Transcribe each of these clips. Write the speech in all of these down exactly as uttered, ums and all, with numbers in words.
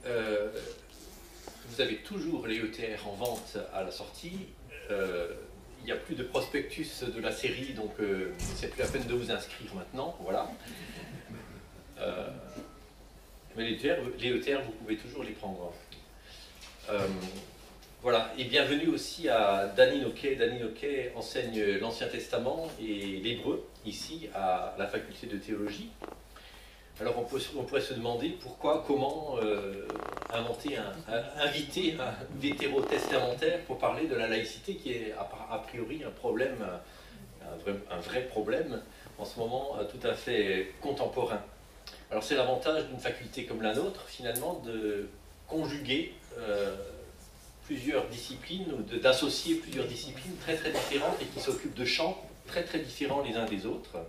euh, vous avez toujours les E T R en vente à la sortie. Euh, il n'y a plus de prospectus de la série, donc euh, c'est plus la peine de vous inscrire maintenant. Voilà. Euh, mais les E T R, les E T R, vous pouvez toujours les prendre. Euh, voilà. Et bienvenue aussi à Danny Noquet. Danny Noquet enseigne l'Ancien Testament et l'hébreu ici à la faculté de théologie. Alors on, peut, on pourrait se demander pourquoi, comment euh, inventer, un, un, inviter un vétérotestamentaire pour parler de la laïcité qui est a, a priori un problème, un vrai, un vrai problème en ce moment tout à fait contemporain. Alors c'est l'avantage d'une faculté comme la nôtre finalement de conjuguer euh, plusieurs disciplines ou d'associer plusieurs disciplines très très différentes et qui s'occupent de champs très très différents les uns des autres.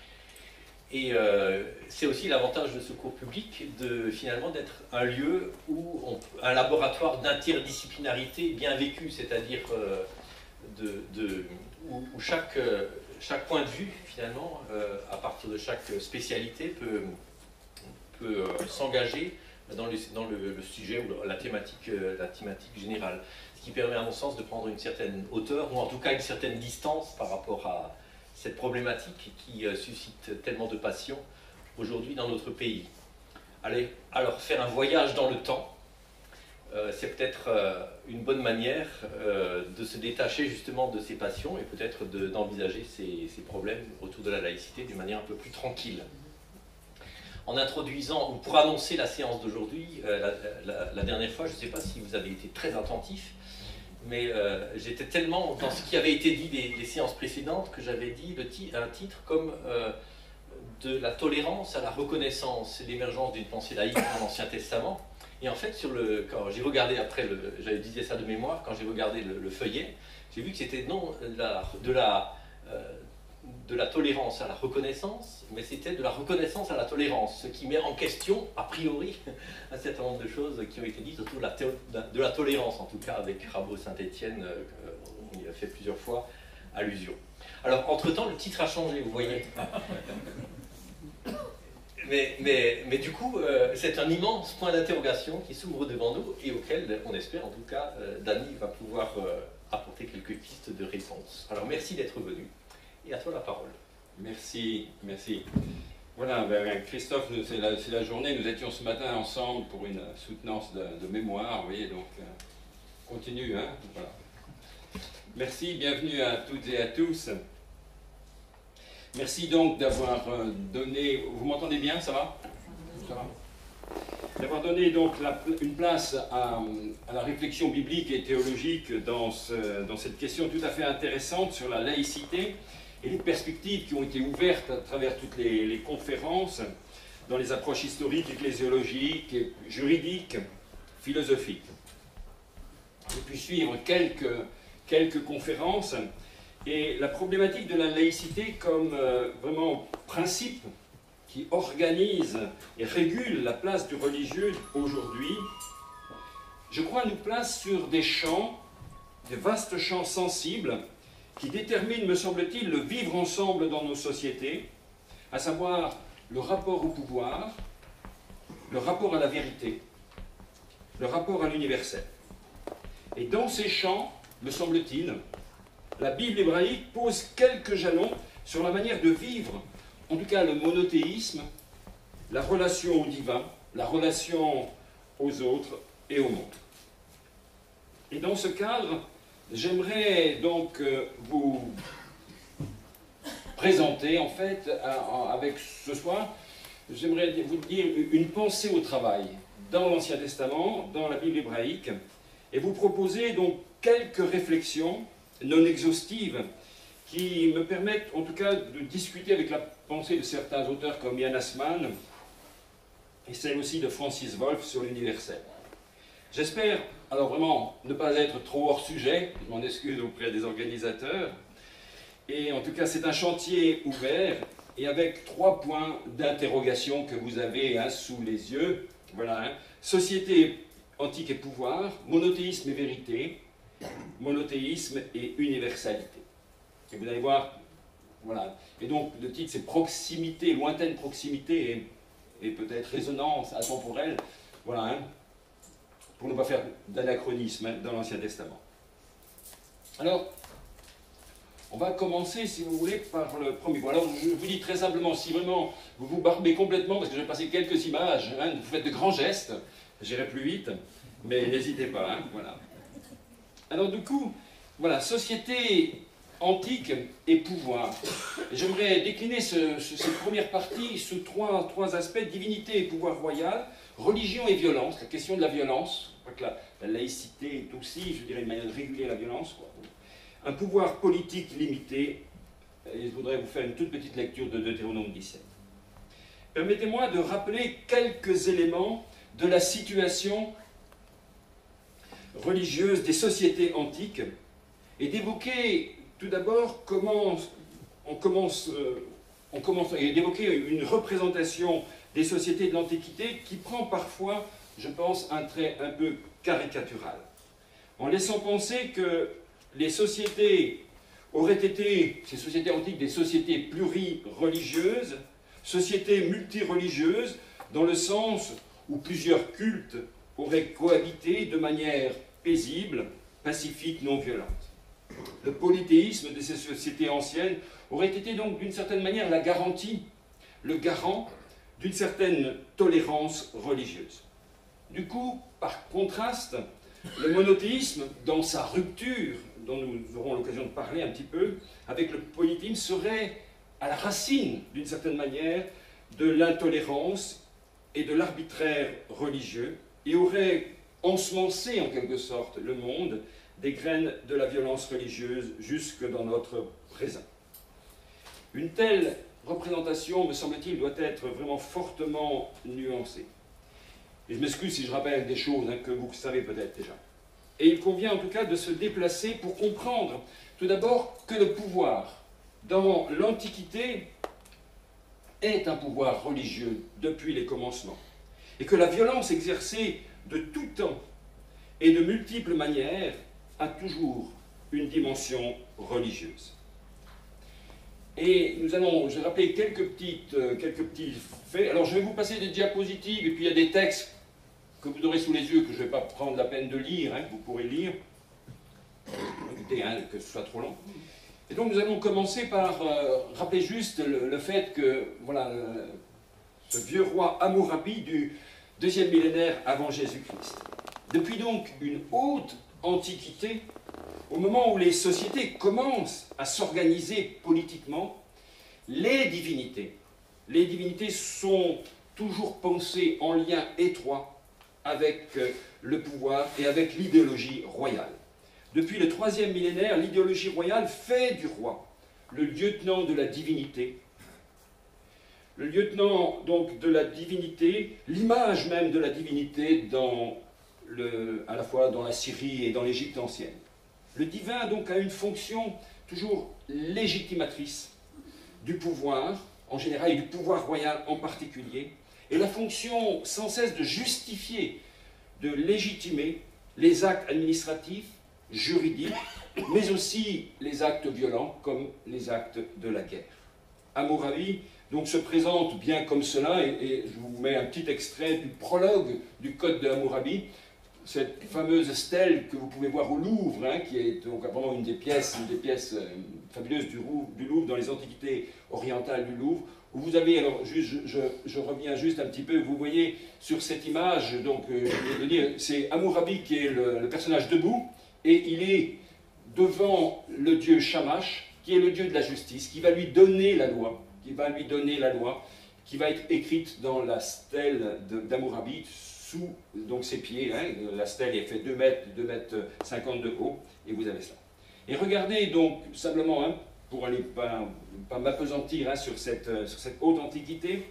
Et euh, c'est aussi l'avantage de ce cours public de finalement d'être un lieu où on, un laboratoire d'interdisciplinarité bien vécu, c'est-à-dire euh, de, de, où, où chaque, chaque point de vue finalement, euh, à partir de chaque spécialité, peut, peut euh, s'engager dans, le, dans le, le sujet ou la thématique, la thématique générale. Ce qui permet à mon sens de prendre une certaine hauteur, ou en tout cas une certaine distance par rapport à cette problématique qui euh, suscite tellement de passion aujourd'hui dans notre pays. Allez, alors faire un voyage dans le temps, euh, c'est peut-être euh, une bonne manière euh, de se détacher justement de ces passions et peut-être d'envisager ces, ces problèmes autour de la laïcité d'une manière un peu plus tranquille. En introduisant, ou pour annoncer la séance d'aujourd'hui, euh, la, la, la dernière fois, je ne sais pas si vous avez été très attentifs, mais euh, j'étais tellement dans ce qui avait été dit les, les séances précédentes que j'avais dit le un titre comme euh, de la tolérance à la reconnaissance et l'émergence d'une pensée laïque dans l'Ancien Testament. Et en fait, sur le, quand j'ai regardé après, j'avais dit ça de mémoire, quand j'ai regardé le, le feuillet, j'ai vu que c'était non la, de, la, euh, de la tolérance à la reconnaissance, mais c'était de la reconnaissance à la tolérance, ce qui met en question, a priori, un certain nombre de choses qui ont été dites autour de la, de la tolérance, en tout cas avec Rabot-Saint-Étienne, euh, on y a fait plusieurs fois allusion. Alors, entre-temps, le titre a changé, vous voyez. Mais, mais, mais du coup, euh, c'est un immense point d'interrogation qui s'ouvre devant nous et auquel, on espère en tout cas, euh, Danny va pouvoir euh, apporter quelques pistes de réponse. Alors, merci d'être venu. Et à toi la parole. Merci, merci. Voilà, ben Christophe, c'est la, la journée, nous étions ce matin ensemble pour une soutenance de, de mémoire, vous voyez, donc euh, continue, hein, voilà. Merci, bienvenue à toutes et à tous. Merci donc d'avoir donné, vous m'entendez bien, ça va? Ça va? D'avoir donné donc la, une place à, à la réflexion biblique et théologique dans, ce, dans cette question tout à fait intéressante sur la laïcité et les perspectives qui ont été ouvertes à travers toutes les, les conférences dans les approches historiques, ecclésiologiques, juridiques, philosophiques. J'ai pu suivre quelques, quelques conférences et la problématique de la laïcité comme euh, vraiment principe qui organise et régule la place du religieux aujourd'hui, je crois nous place sur des champs, des vastes champs sensibles qui déterminent, me semble-t-il, le vivre ensemble dans nos sociétés, à savoir le rapport au pouvoir, le rapport à la vérité, le rapport à l'universel. Et dans ces champs, me semble-t-il, la Bible hébraïque pose quelques jalons sur la manière de vivre, en tout cas le monothéisme, la relation au divin, la relation aux autres et au monde. Et dans ce cadre, j'aimerais donc vous présenter, en fait, avec ce soir, j'aimerais vous dire une pensée au travail dans l'Ancien Testament, dans la Bible hébraïque, et vous proposer donc quelques réflexions non exhaustives qui me permettent en tout cas de discuter avec la pensée de certains auteurs comme Yann Assmann et celle aussi de Francis Wolff sur l'universel. J'espère, alors vraiment, ne pas être trop hors sujet, je m'en excuse auprès des organisateurs, et en tout cas c'est un chantier ouvert et avec trois points d'interrogation que vous avez hein, sous les yeux. Voilà, hein. Société antique et pouvoir, monothéisme et vérité, monothéisme et universalité. Et vous allez voir, voilà. Et donc le titre c'est proximité, lointaine proximité et, et peut-être résonance intemporelle. Voilà. Hein. pour ne pas faire d'anachronisme hein, dans l'Ancien Testament. Alors, on va commencer, si vous voulez, par le premier point. Alors, je vous dis très simplement, si vraiment vous vous barbez complètement, parce que je vais passer quelques images, hein, vous faites de grands gestes, j'irai plus vite, mais n'hésitez pas, hein, voilà. Alors, du coup, voilà, société antique et pouvoir. J'aimerais décliner ce, ce, cette première partie sous trois, trois aspects: divinité et pouvoir royal, religion et violence, la question de la violence. Je crois que la, la laïcité est aussi, je dirais, une manière de réguler la violence, quoi. Un pouvoir politique limité, et je voudrais vous faire une toute petite lecture de Deutéronome dix-sept. Permettez-moi de rappeler quelques éléments de la situation religieuse des sociétés antiques et d'évoquer tout d'abord comment on commence, euh, on commence et d'évoquer une représentation des sociétés de l'Antiquité qui prend parfois, je pense, un trait un peu caricatural, en laissant penser que les sociétés auraient été, ces sociétés antiques, des sociétés plurireligieuses, sociétés multireligieuses, dans le sens où plusieurs cultes auraient cohabité de manière paisible, pacifique, non violente. Le polythéisme de ces sociétés anciennes aurait été donc d'une certaine manière la garantie, le garant d'une certaine tolérance religieuse. Du coup, par contraste, le monothéisme, dans sa rupture, dont nous aurons l'occasion de parler un petit peu, avec le polythéisme, serait à la racine, d'une certaine manière, de l'intolérance et de l'arbitraire religieux, et aurait ensemencé en quelque sorte le monde des graines de la violence religieuse jusque dans notre présent. Une telle représentation, me semble-t-il, doit être vraiment fortement nuancée. Et je m'excuse si je rappelle des choses hein, que vous savez peut-être déjà. Et il convient en tout cas de se déplacer pour comprendre tout d'abord que le pouvoir dans l'Antiquité est un pouvoir religieux depuis les commencements. Et que la violence exercée de tout temps et de multiples manières a toujours une dimension religieuse. Et nous allons, je vais rappeler quelques, petites, euh, quelques petits faits. Alors je vais vous passer des diapositives et puis il y a des textes que vous aurez sous les yeux, que je ne vais pas prendre la peine de lire, hein, que vous pourrez lire. Évitez hein, que ce soit trop long. Et donc nous allons commencer par euh, rappeler juste le, le fait que voilà, euh, ce vieux roi Hammurabi du deuxième millénaire avant Jésus-Christ. Depuis donc une haute antiquité, au moment où les sociétés commencent à s'organiser politiquement, les divinités, les divinités sont toujours pensées en lien étroit avec le pouvoir et avec l'idéologie royale. Depuis le troisième millénaire, l'idéologie royale fait du roi le lieutenant de la divinité, le lieutenant donc de la divinité, l'image même de la divinité dans le, à la fois dans la Syrie et dans l'Égypte ancienne. Le divin donc a une fonction toujours légitimatrice du pouvoir en général et du pouvoir royal en particulier, et la fonction sans cesse de justifier, de légitimer les actes administratifs, juridiques, mais aussi les actes violents comme les actes de la guerre. Hammurabi donc se présente bien comme cela, et, et je vous mets un petit extrait du prologue du Code de Hammurabi, cette fameuse stèle que vous pouvez voir au Louvre, hein, qui est donc vraiment une des pièces, une des pièces euh, fabuleuses du Louvre, du Louvre, dans les antiquités orientales du Louvre, où vous avez, alors juste, je, je, je reviens juste un petit peu, vous voyez sur cette image, donc euh, je veux dire, c'est Hammurabi qui est le, le personnage debout, et il est devant le dieu Shamash, qui est le dieu de la justice, qui va lui donner la loi, qui va lui donner la loi, qui va être écrite dans la stèle d'Hammurabi, sous donc, ses pieds. Hein, la stèle est fait deux mètres, deux mètres cinquante de haut, et vous avez cela. Et regardez donc, simplement, hein, pour aller pas, pas m'apesantir hein, sur, cette, sur cette haute antiquité,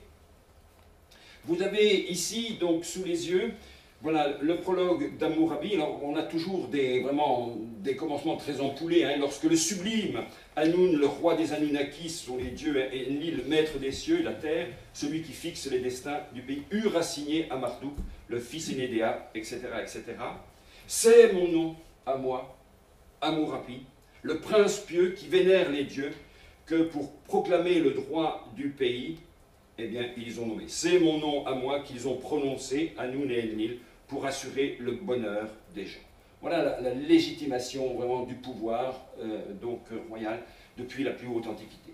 vous avez ici, donc, sous les yeux, voilà, le prologue d'Hammurabi. Alors, on a toujours des, vraiment, des commencements très ampoulés. Hein, lorsque le sublime Hanun, le roi des Anunnakis, sont les dieux, et Enlil, le maître des cieux et de la terre, celui qui fixe les destins du pays, eurent assigné à Marduk, le fils aîné d'Ea, et cetera, et cetera. C'est mon nom à moi, Hammurabi, le prince pieux qui vénère les dieux, que pour proclamer le droit du pays, eh bien, ils ont nommé. C'est mon nom à moi qu'ils ont prononcé, Hanun et Enlil, pour assurer le bonheur des gens. Voilà la, la légitimation vraiment du pouvoir euh, donc, euh, royal depuis la plus haute Antiquité.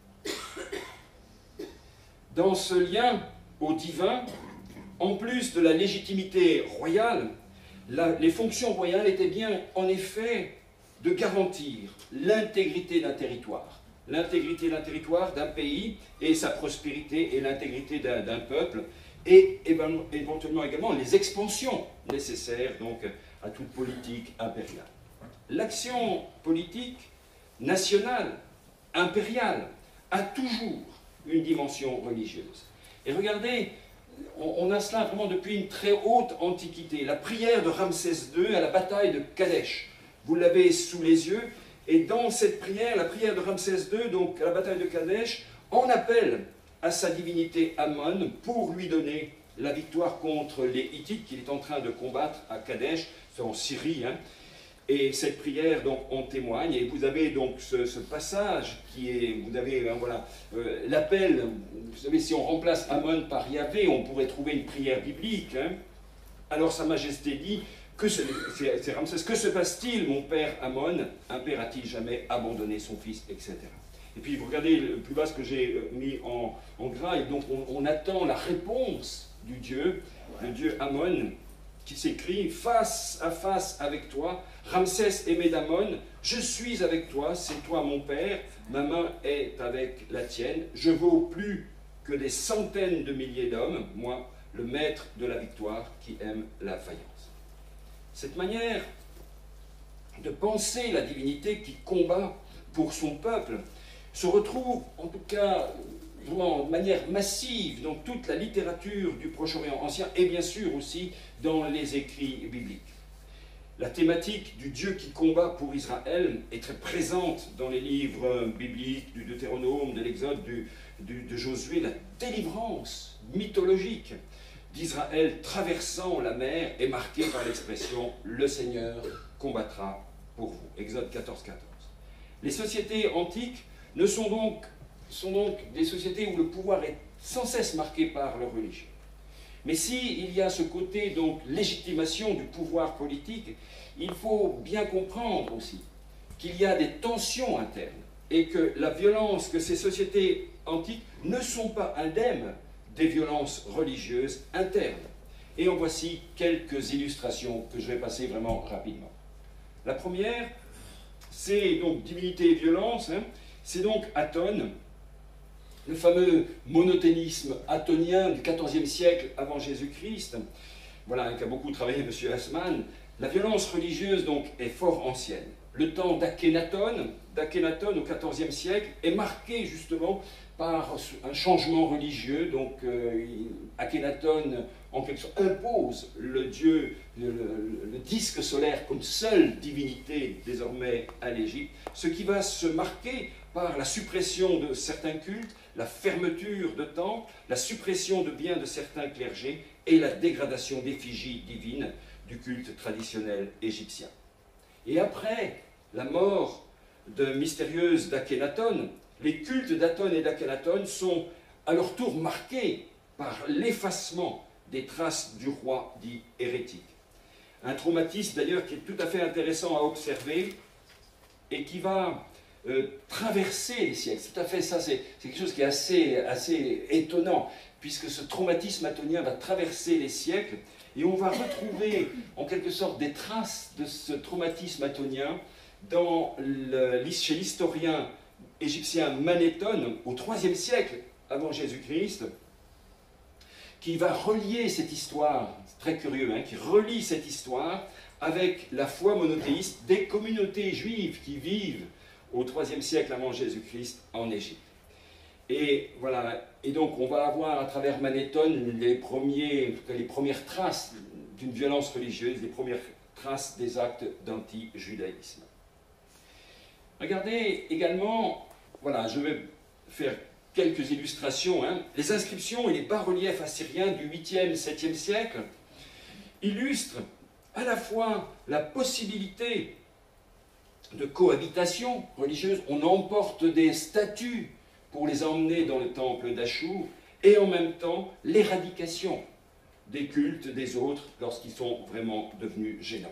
Dans ce lien au divin, en plus de la légitimité royale, la, les fonctions royales étaient bien en effet de garantir l'intégrité d'un territoire. L'intégrité d'un territoire, d'un pays, et sa prospérité et l'intégrité d'un d'un peuple, et éventuellement également les expansions nécessaires donc, à toute politique impériale. L'action politique nationale, impériale, a toujours une dimension religieuse. Et regardez, on, on a cela vraiment depuis une très haute antiquité. La prière de Ramsès deux à la bataille de Kadesh, vous l'avez sous les yeux, et dans cette prière, la prière de Ramsès deux, donc à la bataille de Kadesh, en appelle à sa divinité Amon pour lui donner la victoire contre les Hittites qu'il est en train de combattre à Kadesh, c'est en Syrie, hein. Et cette prière donc en témoigne, et vous avez donc ce, ce passage qui est, vous avez hein, voilà, euh, l'appel, vous savez, si on remplace Amon par Yahvé, on pourrait trouver une prière biblique, hein. Alors Sa Majesté dit, que c'est Ramsès, que se passe-t-il, mon père Amon? Un père a-t-il jamais abandonné son fils, et cetera. Et puis vous regardez le plus bas ce que j'ai mis en, en gras, et donc on, on attend la réponse du Dieu, le Dieu Amon, qui s'écrit « Face à face avec toi, Ramsès aimé d'Amon, je suis avec toi, c'est toi mon père, ma main est avec la tienne, je vaux plus que des centaines de milliers d'hommes, moi, le maître de la victoire qui aime la faïence. » Cette manière de penser la divinité qui combat pour son peuple se retrouve, en tout cas, vraiment de manière massive dans toute la littérature du Proche-Orient ancien et bien sûr aussi dans les écrits bibliques. La thématique du Dieu qui combat pour Israël est très présente dans les livres bibliques du Deutéronome, de l'Exode, du, du, de Josué, la délivrance mythologique d'Israël traversant la mer est marquée par l'expression « Le Seigneur combattra pour vous » Exode quatorze, quatorze. Les sociétés antiques ne sont donc, sont donc des sociétés où le pouvoir est sans cesse marqué par leur religion. Mais s'il y a ce côté donc légitimation du pouvoir politique, il faut bien comprendre aussi qu'il y a des tensions internes et que la violence, que ces sociétés antiques ne sont pas indemnes des violences religieuses internes. Et en voici quelques illustrations que je vais passer vraiment rapidement. La première, c'est donc divinité et violence, hein, c'est donc Aton, le fameux monothéisme attonien du quatorzième siècle avant Jésus-Christ, voilà, qu'a beaucoup travaillé M. Haussmann. La violence religieuse donc est fort ancienne. Le temps d'Akhenaton, d'Akhenaton au quatorzième siècle, est marqué justement par un changement religieux. Donc euh, Akhenaton, en quelque sorte, impose le dieu, le, le, le disque solaire comme seule divinité désormais à l'Égypte, ce qui va se marquer par la suppression de certains cultes, la fermeture de temples, la suppression de biens de certains clergés et la dégradation d'effigies divines du culte traditionnel égyptien. Et après la mort de mystérieuse d'Akhenaton, les cultes d'Aton et d'Akhenaton sont à leur tour marqués par l'effacement des traces du roi dit hérétique. Un traumatisme d'ailleurs qui est tout à fait intéressant à observer et qui va euh, traverser les siècles. Tout à fait, ça c'est quelque chose qui est assez, assez étonnant, puisque ce traumatisme atonien va traverser les siècles et on va retrouver en quelque sorte des traces de ce traumatisme atonien dans le, chez l'historien égyptien Manéthon au troisième siècle avant Jésus-Christ, qui va relier cette histoire, c'est très curieux, hein, qui relie cette histoire avec la foi monothéiste des communautés juives qui vivent au troisième siècle avant Jésus-Christ en Égypte. Et voilà, et donc on va avoir à travers Manéthon les, premiers, les premières traces d'une violence religieuse, les premières traces des actes d'anti-judaïsme. Regardez également, voilà, je vais faire quelques illustrations, hein. Les inscriptions et les bas-reliefs assyriens du huitième, septième siècle illustrent à la fois la possibilité de cohabitation religieuse, on emporte des statues pour les emmener dans le temple d'Achour, et en même temps l'éradication des cultes des autres lorsqu'ils sont vraiment devenus gênants.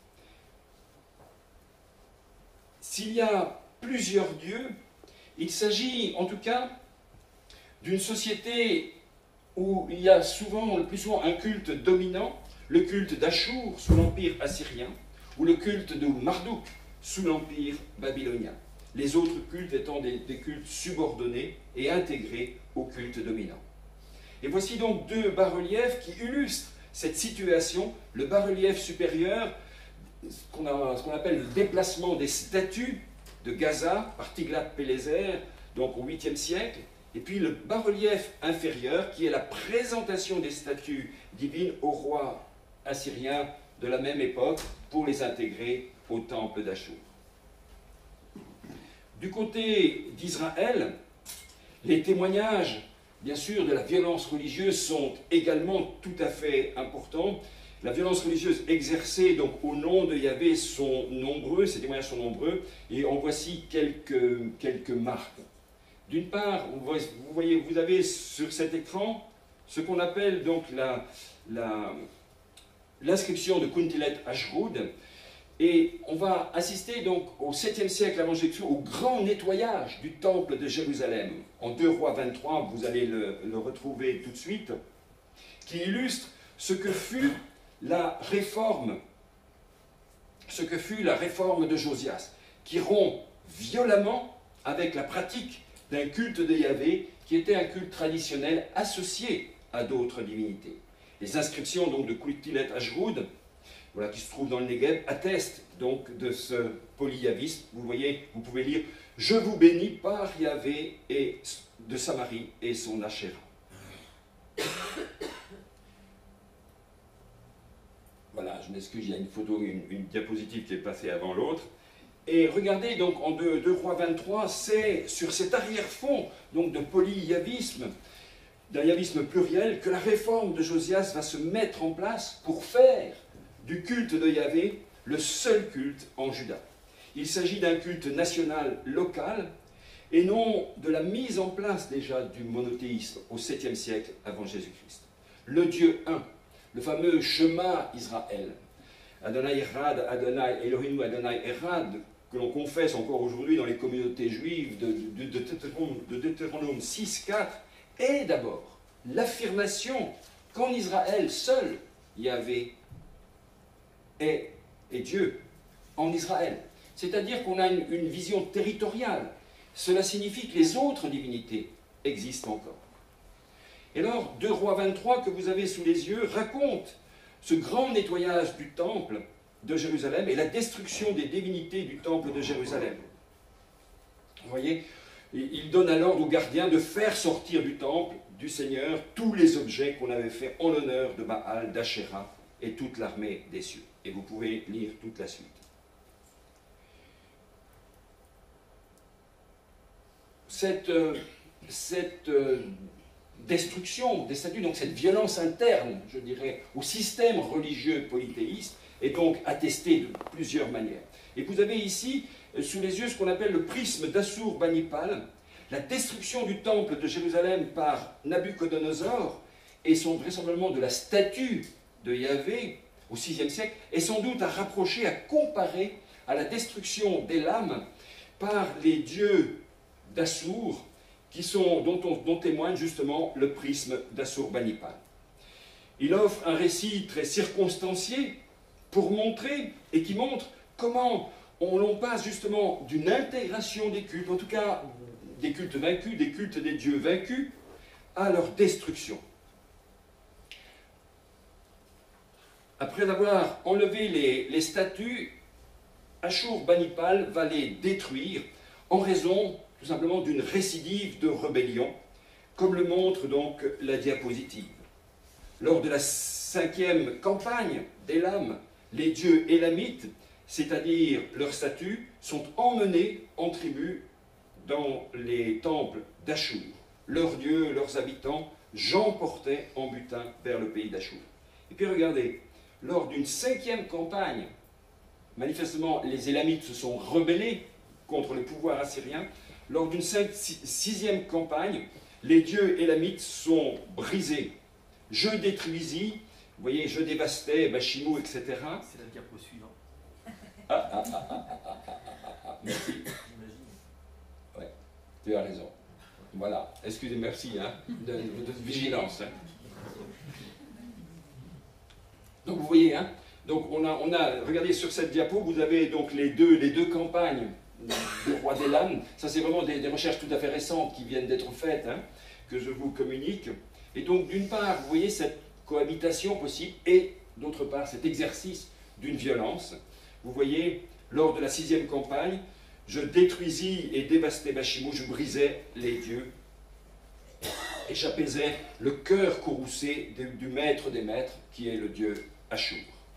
S'il y a plusieurs dieux, il s'agit en tout cas d'une société où il y a souvent, le plus souvent un culte dominant, le culte d'Achour sous l'empire assyrien, ou le culte de Marduk sous l'empire babylonien. Les autres cultes étant des, des cultes subordonnés et intégrés au culte dominant. Et voici donc deux bas-reliefs qui illustrent cette situation. Le bas-relief supérieur, ce qu'on qu'on appelle le déplacement des statues de Gaza par Tiglath-Pileser, donc au huitième siècle, et puis le bas-relief inférieur qui est la présentation des statues divines aux rois assyriens de la même époque pour les intégrer au temple d'Achour. Du côté d'Israël, les témoignages, bien sûr, de la violence religieuse sont également tout à fait importants. La violence religieuse exercée donc, au nom de Yahvé sont nombreux, ces témoignages sont nombreux, et en voici quelques, quelques marques. D'une part, vous voyez, vous avez sur cet écran ce qu'on appelle donc la, la, l'inscription de Kuntilet Ashrud, et on va assister donc au septième siècle avant Jésus-Christ au grand nettoyage du temple de Jérusalem. En deux Rois vingt-trois, vous allez le, le retrouver tout de suite, qui illustre ce que fut la réforme, ce que fut la réforme de Josias, qui rompt violemment avec la pratique d'un culte de Yahvé qui était un culte traditionnel associé à d'autres divinités. Les inscriptions donc de Kuntilet Ashrud, voilà, qui se trouvent dans le Negev, attestent donc de ce polyyavisme. Vous voyez, vous pouvez lire « Je vous bénis par Yahvé et de Samarie et son Ashéra ». Voilà, je m'excuse, il y a une photo, une, une diapositive qui est passée avant l'autre. Et regardez donc en deux Rois vingt-trois, c'est sur cet arrière-fond donc de polyyavisme, d'un yavisme pluriel, que la réforme de Josias va se mettre en place pour faire du culte de Yahvé le seul culte en Juda. Il s'agit d'un culte national local et non de la mise en place déjà du monothéisme au septième siècle avant Jésus-Christ. Le Dieu un, le fameux Shema Israël, Adonai Erad, Adonai Elohim, Adonai Erad, que l'on confesse encore aujourd'hui dans les communautés juives de, de, de, de Deutéronome six quatre, est d'abord l'affirmation qu'en Israël seul Yahvé est, est Dieu, en Israël. C'est-à-dire qu'on a une, une vision territoriale. Cela signifie que les autres divinités existent encore. Et alors, deux Rois vingt-trois que vous avez sous les yeux raconte ce grand nettoyage du temple de Jérusalem et la destruction des divinités du temple de Jérusalem. Vous voyez, il donne alors aux gardiens de faire sortir du temple du Seigneur tous les objets qu'on avait fait en l'honneur de Baal, d'Ashéra et toute l'armée des cieux. Et vous pouvez lire toute la suite. Cette, euh, cette euh, destruction des statues, donc cette violence interne, je dirais, au système religieux polythéiste, est donc attestée de plusieurs manières. Et vous avez ici, euh, sous les yeux, ce qu'on appelle le prisme d'Assur-Banipal, la destruction du temple de Jérusalem par Nabuchodonosor, et son vraisemblablement de la statue de Yahvé au sixième siècle, est sans doute à rapprocher, à comparer à la destruction d'Élam par les dieux d'Assur, qui sont, dont, on, dont témoigne justement le prisme d'Assur-Banipal. Il offre un récit très circonstancié pour montrer, et qui montre comment on, on passe justement d'une intégration des cultes, en tout cas des cultes vaincus, des cultes des dieux vaincus, à leur destruction. Après avoir enlevé les, les statues, Ashur-Banipal va les détruire en raison tout simplement d'une récidive de rébellion, comme le montre donc la diapositive. Lors de la cinquième campagne d'Élam, les dieux élamites, c'est-à-dire leurs statues, sont emmenés en tribu dans les temples d'Achour. Leurs dieux, leurs habitants, j'emportais en butin vers le pays d'Achour. Et puis regardez, lors d'une cinquième campagne, manifestement les Élamites se sont rebellés contre le pouvoir assyrien. Lors d'une sixième campagne, les dieux élamites sont brisés je détruisis, vous voyez, je dévastais, Bashimo, et cetera. C'est la diapo suivante. Ah, ah, ah, ah, ah, ah, ah, ah, merci. Ouais, tu as raison. Voilà, excusez, merci, hein, de, de vigilance. Hein. Donc vous voyez, hein, donc on a, on a, regardez sur cette diapo, vous avez donc les deux, les deux campagnes du roi d'Élam. Ça c'est vraiment des, des recherches tout à fait récentes qui viennent d'être faites, hein, que je vous communique. Et donc d'une part, vous voyez cette cohabitation possible, et d'autre part cet exercice d'une violence. Vous voyez, lors de la sixième campagne, je détruisis et dévastais Bashimo, je brisais les dieux, et j'apaisais le cœur courroucé du, du maître des maîtres, qui est le dieu Ashur.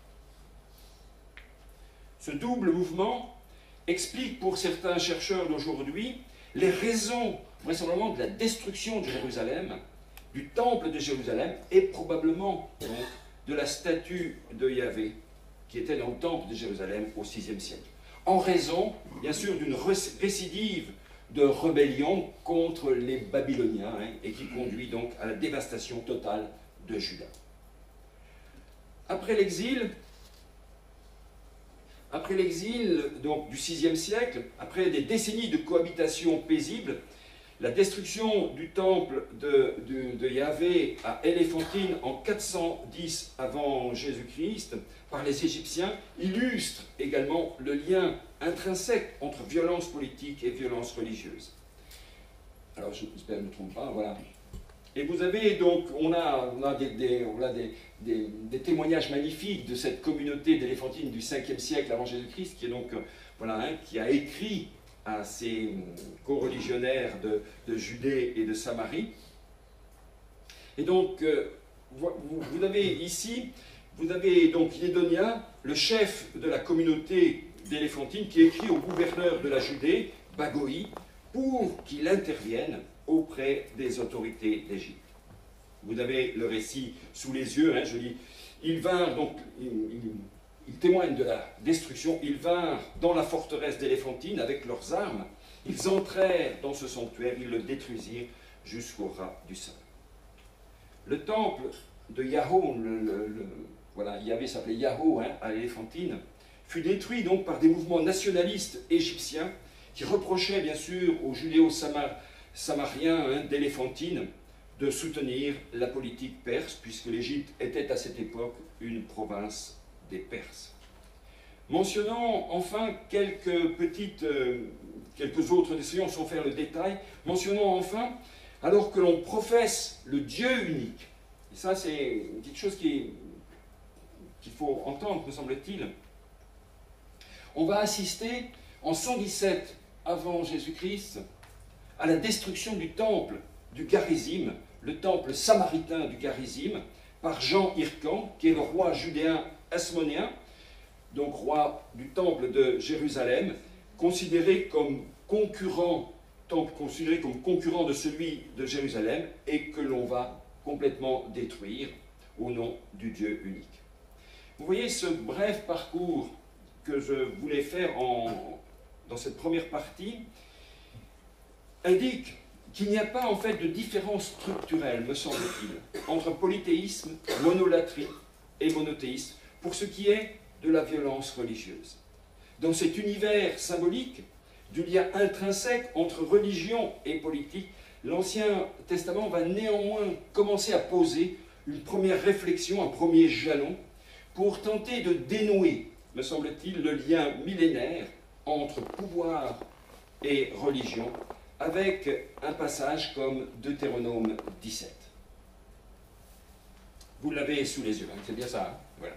Ce double mouvement explique pour certains chercheurs d'aujourd'hui les raisons, vraisemblablement, de la destruction de Jérusalem, du temple de Jérusalem, et probablement donc, de la statue de Yahvé, qui était dans le temple de Jérusalem au sixième siècle. En raison, bien sûr, d'une récidive de rébellion contre les Babyloniens, hein, et qui conduit donc à la dévastation totale de Juda. Après l'exil, après l'exil donc du sixième siècle, après des décennies de cohabitation paisible, la destruction du temple de, de, de Yahvé à Éléphantine en quatre cent dix avant Jésus-Christ par les Égyptiens illustre également le lien intrinsèque entre violence politique et violence religieuse. Alors j'espère que je ne me trompe pas, voilà. Et vous avez donc, on a, on a, des, des, on a des, des, des témoignages magnifiques de cette communauté d'Éléphantine du cinquième siècle avant Jésus-Christ, qui est donc, voilà, hein, qui a écrit à ces co-religionnaires de, de Judée et de Samarie. Et donc, euh, vous, vous avez ici, vous avez donc Yédonia, le chef de la communauté d'Éléphantine, qui écrit au gouverneur de la Judée, Bagoi, pour qu'il intervienne auprès des autorités d'Égypte. Vous avez le récit sous les yeux, hein, je dis, ils vinrent, donc, ils, ils, ils témoignent de la destruction, ils vinrent dans la forteresse d'Éléphantine avec leurs armes, ils entrèrent dans ce sanctuaire, ils le détruisirent jusqu'au ras du sol. Le temple de Yahoo, le, le, le, voilà, Yahvé s'appelait Yahoo, hein, à Éléphantine, fut détruit donc par des mouvements nationalistes égyptiens qui reprochaient bien sûr aux judéo-samariens hein, d'Éléphantine de soutenir la politique perse, puisque l'Égypte était à cette époque une province des Perses. Mentionnons enfin quelques petites, euh, quelques autres, essayons sans faire le détail, mentionnons enfin, alors que l'on professe le Dieu unique, et ça c'est quelque chose qui, qu'il faut entendre, me semble-t-il, on va assister en cent dix-sept avant Jésus-Christ à la destruction du temple du Garizim, le temple samaritain du Garizim, par Jean Hircan, qui est le roi judéen hasmonéen, donc roi du temple de Jérusalem, considéré comme concurrent, temple considéré comme concurrent de celui de Jérusalem, et que l'on va complètement détruire au nom du Dieu unique. Vous voyez ce bref parcours que je voulais faire en, dans cette première partie, indique qu'il n'y a pas en fait de différence structurelle, me semble-t-il, entre polythéisme, monolatrie et monothéisme, pour ce qui est de la violence religieuse. Dans cet univers symbolique du lien intrinsèque entre religion et politique, l'Ancien Testament va néanmoins commencer à poser une première réflexion, un premier jalon, pour tenter de dénouer, me semble-t-il, le lien millénaire entre pouvoir et religion, avec un passage comme Deutéronome dix-sept. Vous l'avez sous les yeux, hein, c'est bien ça, hein, voilà.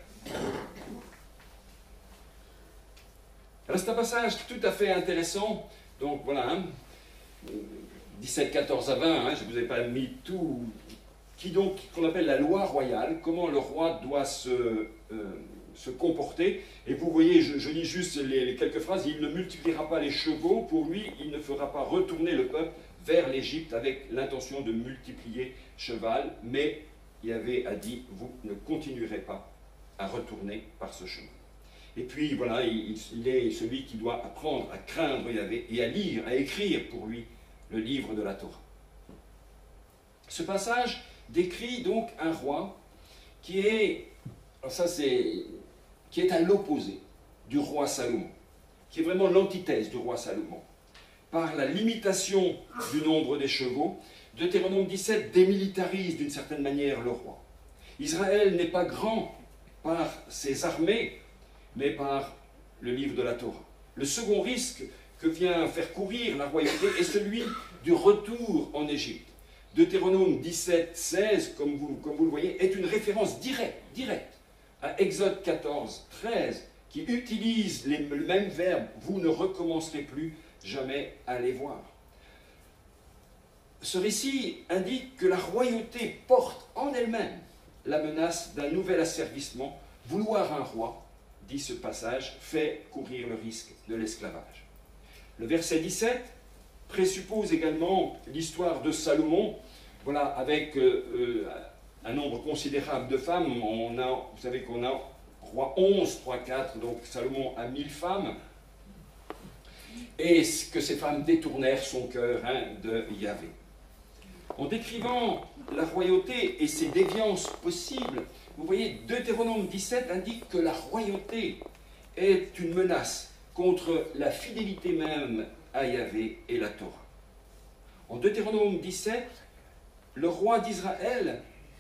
Alors c'est un passage tout à fait intéressant, donc voilà, hein, dix-sept, quatorze à vingt, hein, je ne vous ai pas mis tout, qui donc, qu'on appelle la loi royale, comment le roi doit se, euh, se comporter, et vous voyez, je, je lis juste les, les quelques phrases, il ne multipliera pas les chevaux, pour lui, il ne fera pas retourner le peuple vers l'Égypte avec l'intention de multiplier cheval, mais Yahvé a dit, vous ne continuerez pas à retourner par ce chemin. Et puis voilà, il, il est celui qui doit apprendre à craindre Yahvé et à lire, à écrire pour lui le livre de la Torah. Ce passage décrit donc un roi qui est, alors ça c'est, qui est à l'opposé du roi Salomon, qui est vraiment l'antithèse du roi Salomon. Par la limitation du nombre des chevaux, Deutéronome dix-sept démilitarise d'une certaine manière le roi. Israël n'est pas grand par ses armées, mais par le livre de la Torah. Le second risque que vient faire courir la royauté est celui du retour en Égypte. Deutéronome dix-sept, seize, comme vous, comme vous le voyez, est une référence directe, directe à Exode quatorze, treize, qui utilise les, le même verbe « vous ne recommencerez plus jamais à les voir ». Ce récit indique que la royauté porte en elle-même la menace d'un nouvel asservissement. Vouloir un roi, dit ce passage, fait courir le risque de l'esclavage. Le verset dix-sept présuppose également l'histoire de Salomon, voilà, avec euh, euh, un nombre considérable de femmes. On a, vous savez qu'on a roi onze, trois, quatre, donc Salomon a mille femmes, et que ces femmes détournèrent son cœur hein, de Yahvé. En décrivant la royauté et ses déviances possibles, vous voyez, Deutéronome dix-sept indique que la royauté est une menace contre la fidélité même à Yahvé et la Torah. En Deutéronome dix-sept, le roi d'Israël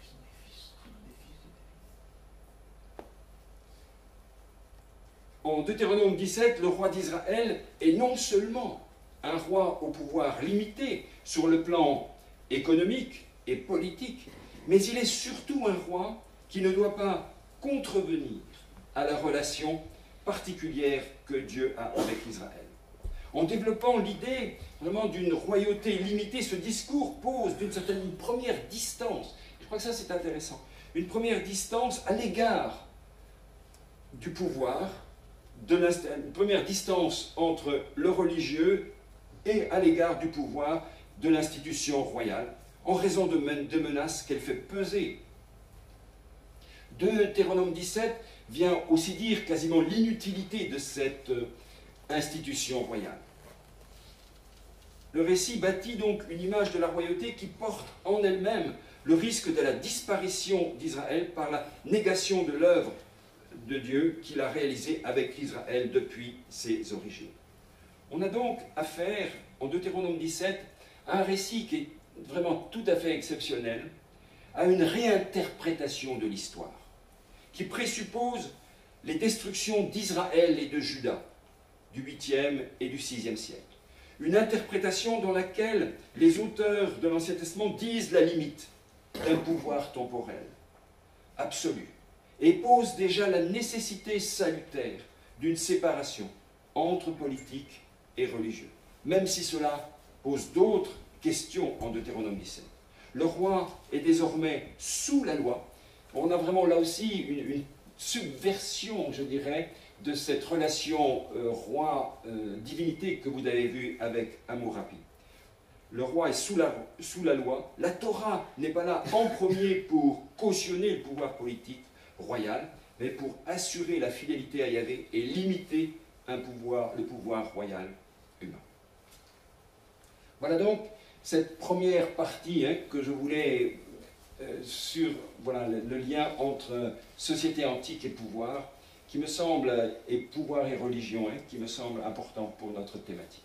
En Deutéronome dix-sept, le roi d'Israël est non seulement un roi au pouvoir limité sur le plan économique et politique, mais il est surtout un roi qui ne doit pas contrevenir à la relation particulière que Dieu a avec Israël. En développant l'idée vraiment d'une royauté limitée, ce discours pose d'une certaine une première distance. Je crois que ça c'est intéressant. Une première distance à l'égard du pouvoir, de une première distance entre le religieux et à l'égard du pouvoir de l'institution royale, en raison de, men de menaces qu'elle fait peser. Deutéronome dix-sept vient aussi dire quasiment l'inutilité de cette euh, institution royale. Le récit bâtit donc une image de la royauté qui porte en elle-même le risque de la disparition d'Israël par la négation de l'œuvre de Dieu qu'il a réalisée avec Israël depuis ses origines. On a donc affaire, en Deutéronome dix-sept, à un récit qui est vraiment tout à fait exceptionnel, à une réinterprétation de l'histoire, qui présuppose les destructions d'Israël et de Juda du huitième et du sixième siècle. Une interprétation dans laquelle les auteurs de l'Ancien Testament disent la limite d'un pouvoir temporel, absolu, et posent déjà la nécessité salutaire d'une séparation entre politique et religieux, même si cela pose d'autres questions en Deutéronome dix-sept. Le roi est désormais sous la loi. On a vraiment là aussi une, une subversion, je dirais, de cette relation euh, roi-divinité euh, que vous avez vue avec Hammurabi. Le roi est sous la, sous la loi. La Torah n'est pas là en premier pour cautionner le pouvoir politique royal, mais pour assurer la fidélité à Yahvé et limiter un pouvoir, le pouvoir royal humain. Voilà donc cette première partie hein, que je voulais euh, sur voilà, le, le lien entre société antique et pouvoir, qui me semble, et pouvoir et religion, hein, qui me semble important pour notre thématique.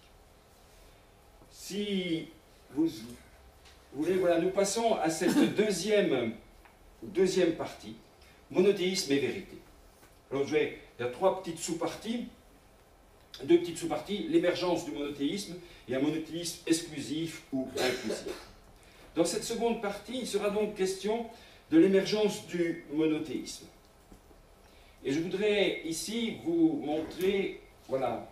Si vous, vous voulez, voilà, nous passons à cette deuxième, deuxième partie, monothéisme et vérité. Alors je vais, il y a trois petites sous-parties, deux petites sous-parties, l'émergence du monothéisme et un monothéisme exclusif ou inclusif. Dans cette seconde partie, il sera donc question de l'émergence du monothéisme. Et je voudrais ici vous montrer, voilà,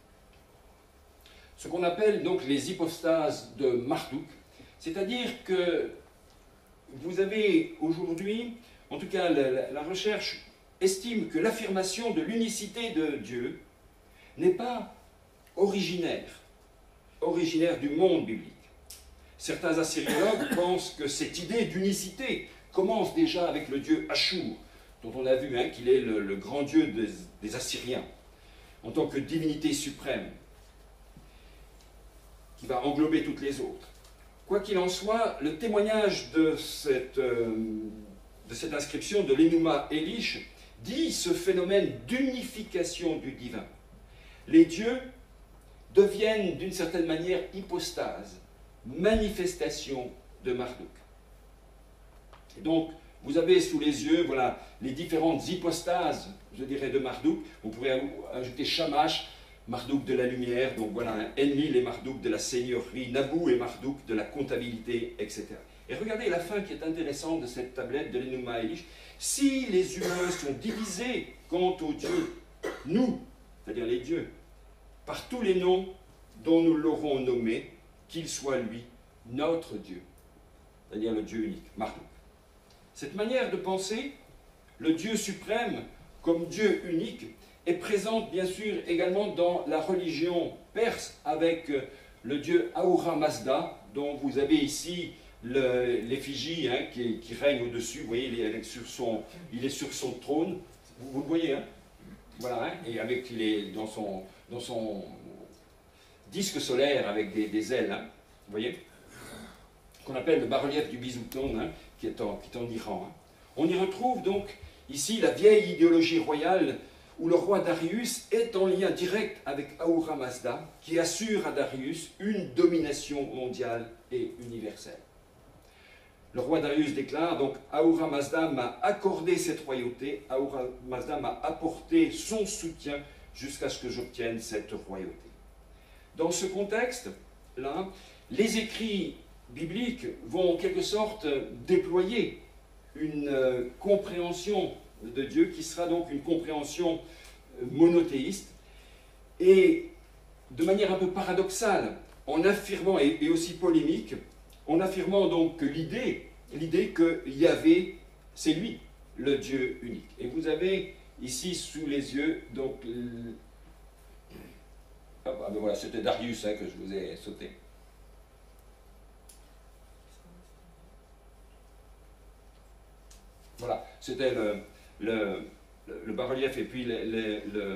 ce qu'on appelle donc les hypostases de Marduk, c'est-à-dire que vous avez aujourd'hui, en tout cas la, la, la recherche estime que l'affirmation de l'unicité de Dieu n'est pas originaire, originaire du monde biblique. Certains assyriologues pensent que cette idée d'unicité commence déjà avec le dieu Ashur, dont on a vu hein, qu'il est le, le grand dieu des, des Assyriens, en tant que divinité suprême, qui va englober toutes les autres. quoi qu'il en soit, le témoignage de cette, euh, de cette inscription de l'Enuma Elish dit ce phénomène d'unification du divin. Les dieux deviennent d'une certaine manière hypostase, manifestation de Marduk. Et donc, vous avez sous les yeux, voilà, les différentes hypostases, je dirais, de Marduk. On pourrait ajouter Shamash, Marduk de la lumière, donc voilà, hein, Enlil et Marduk de la seigneurie, Nabu et Marduk de la comptabilité, et cetera. Et regardez la fin qui est intéressante de cette tablette de l'Enuma Elish. Si les humains sont divisés quant aux dieux, nous, c'est-à-dire les dieux, par tous les noms dont nous l'aurons nommé, qu'il soit lui, notre Dieu, c'est-à-dire le Dieu unique, Marduk. Cette manière de penser, le Dieu suprême comme Dieu unique, est présente bien sûr également dans la religion perse avec le Dieu Ahura Mazda, dont vous avez ici l'effigie hein, qui, qui règne au-dessus. Vous voyez, il est, sur son, il est sur son trône, vous, vous le voyez, hein, voilà, hein, et avec, il est dans son, dans son disque solaire avec des, des ailes, hein, vous voyez, qu'on appelle le bas-relief du Bizouton, hein, qui est en, qui est en Iran. Hein. On y retrouve donc ici la vieille idéologie royale où le roi Darius est en lien direct avec Ahura Mazda, qui assure à Darius une domination mondiale et universelle. Le roi Darius déclare donc « Ahura Mazda m'a accordé cette royauté, Ahura Mazda m'a apporté son soutien jusqu'à ce que j'obtienne cette royauté. » Dans ce contexte-là, les écrits bibliques vont en quelque sorte déployer une euh, compréhension de Dieu qui sera donc une compréhension monothéiste et de manière un peu paradoxale, en affirmant, et, et aussi polémique, en affirmant donc que l'idée, l'idée que Yahvé, c'est lui, le Dieu unique. Et vous avez ici sous les yeux, donc, le... ah ben voilà, c'était Darius hein, que je vous ai sauté. Voilà, c'était le, le, le bas-relief et puis le, le, le,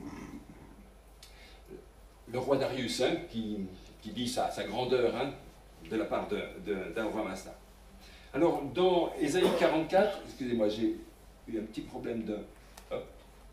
le roi Darius hein, qui, qui dit sa, sa grandeur hein, de la part d'Ahura Mazda. Alors, dans Ésaïe quarante-quatre, excusez-moi, j'ai eu un petit problème de... Hop.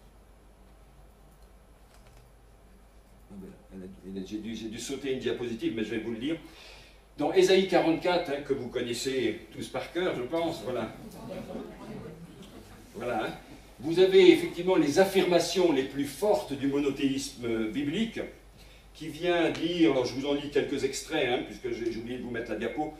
J'ai dû, j'ai dû sauter une diapositive, mais je vais vous le lire. Dans Ésaïe quarante-quatre, hein, que vous connaissez tous par cœur, je pense, voilà. Voilà, hein. Vous avez effectivement les affirmations les plus fortes du monothéisme biblique, qui vient dire, alors je vous en lis quelques extraits, hein, puisque j'ai oublié de vous mettre la diapo.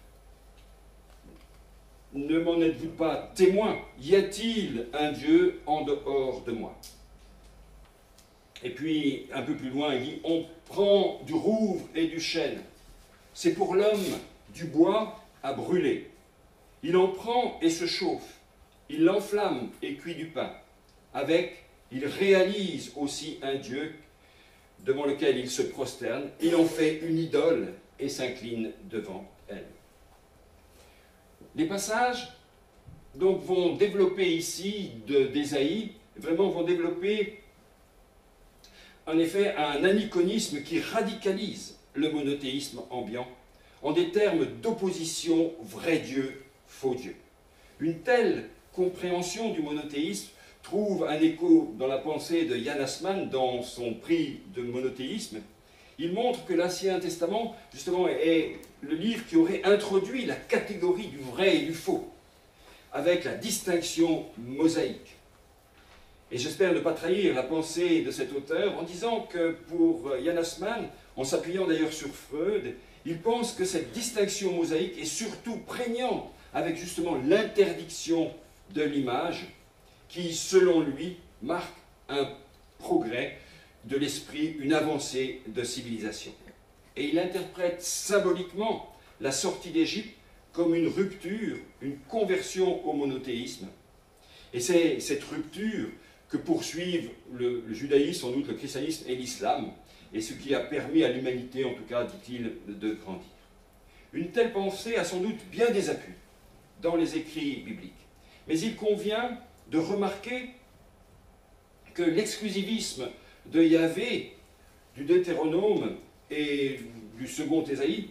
Ne m'en êtes-vous pas témoin? Y a-t-il un Dieu en dehors de moi? Et puis, un peu plus loin, il dit, on prend du rouvre et du chêne. C'est pour l'homme du bois à brûler. Il en prend et se chauffe. Il l'enflamme et cuit du pain. Avec, il réalise aussi un Dieu devant lequel il se prosterne. Il en fait une idole et s'incline devant elle. Les passages donc, vont développer ici d'Ésaïe, vraiment vont développer en effet un aniconisme qui radicalise le monothéisme ambiant en des termes d'opposition vrai Dieu, faux Dieu. Une telle compréhension du monothéisme trouve un écho dans la pensée de Jan Assmann dans son prix de monothéisme. Il montre que l'Ancien Testament, justement, est le livre qui aurait introduit la catégorie du vrai et du faux, avec la distinction mosaïque. Et j'espère ne pas trahir la pensée de cet auteur en disant que pour Jan Assmann, en s'appuyant d'ailleurs sur Freud, il pense que cette distinction mosaïque est surtout prégnante avec justement l'interdiction de l'image qui, selon lui, marque un progrès de l'esprit, une avancée de civilisation. Et il interprète symboliquement la sortie d'Égypte comme une rupture, une conversion au monothéisme. Et c'est cette rupture que poursuivent le, le judaïsme, sans doute le christianisme et l'islam, et ce qui a permis à l'humanité, en tout cas, dit-il, de grandir. Une telle pensée a sans doute bien des appuis dans les écrits bibliques. Mais il convient de remarquer que l'exclusivisme de Yahvé, du Deutéronome et du second Ésaïe,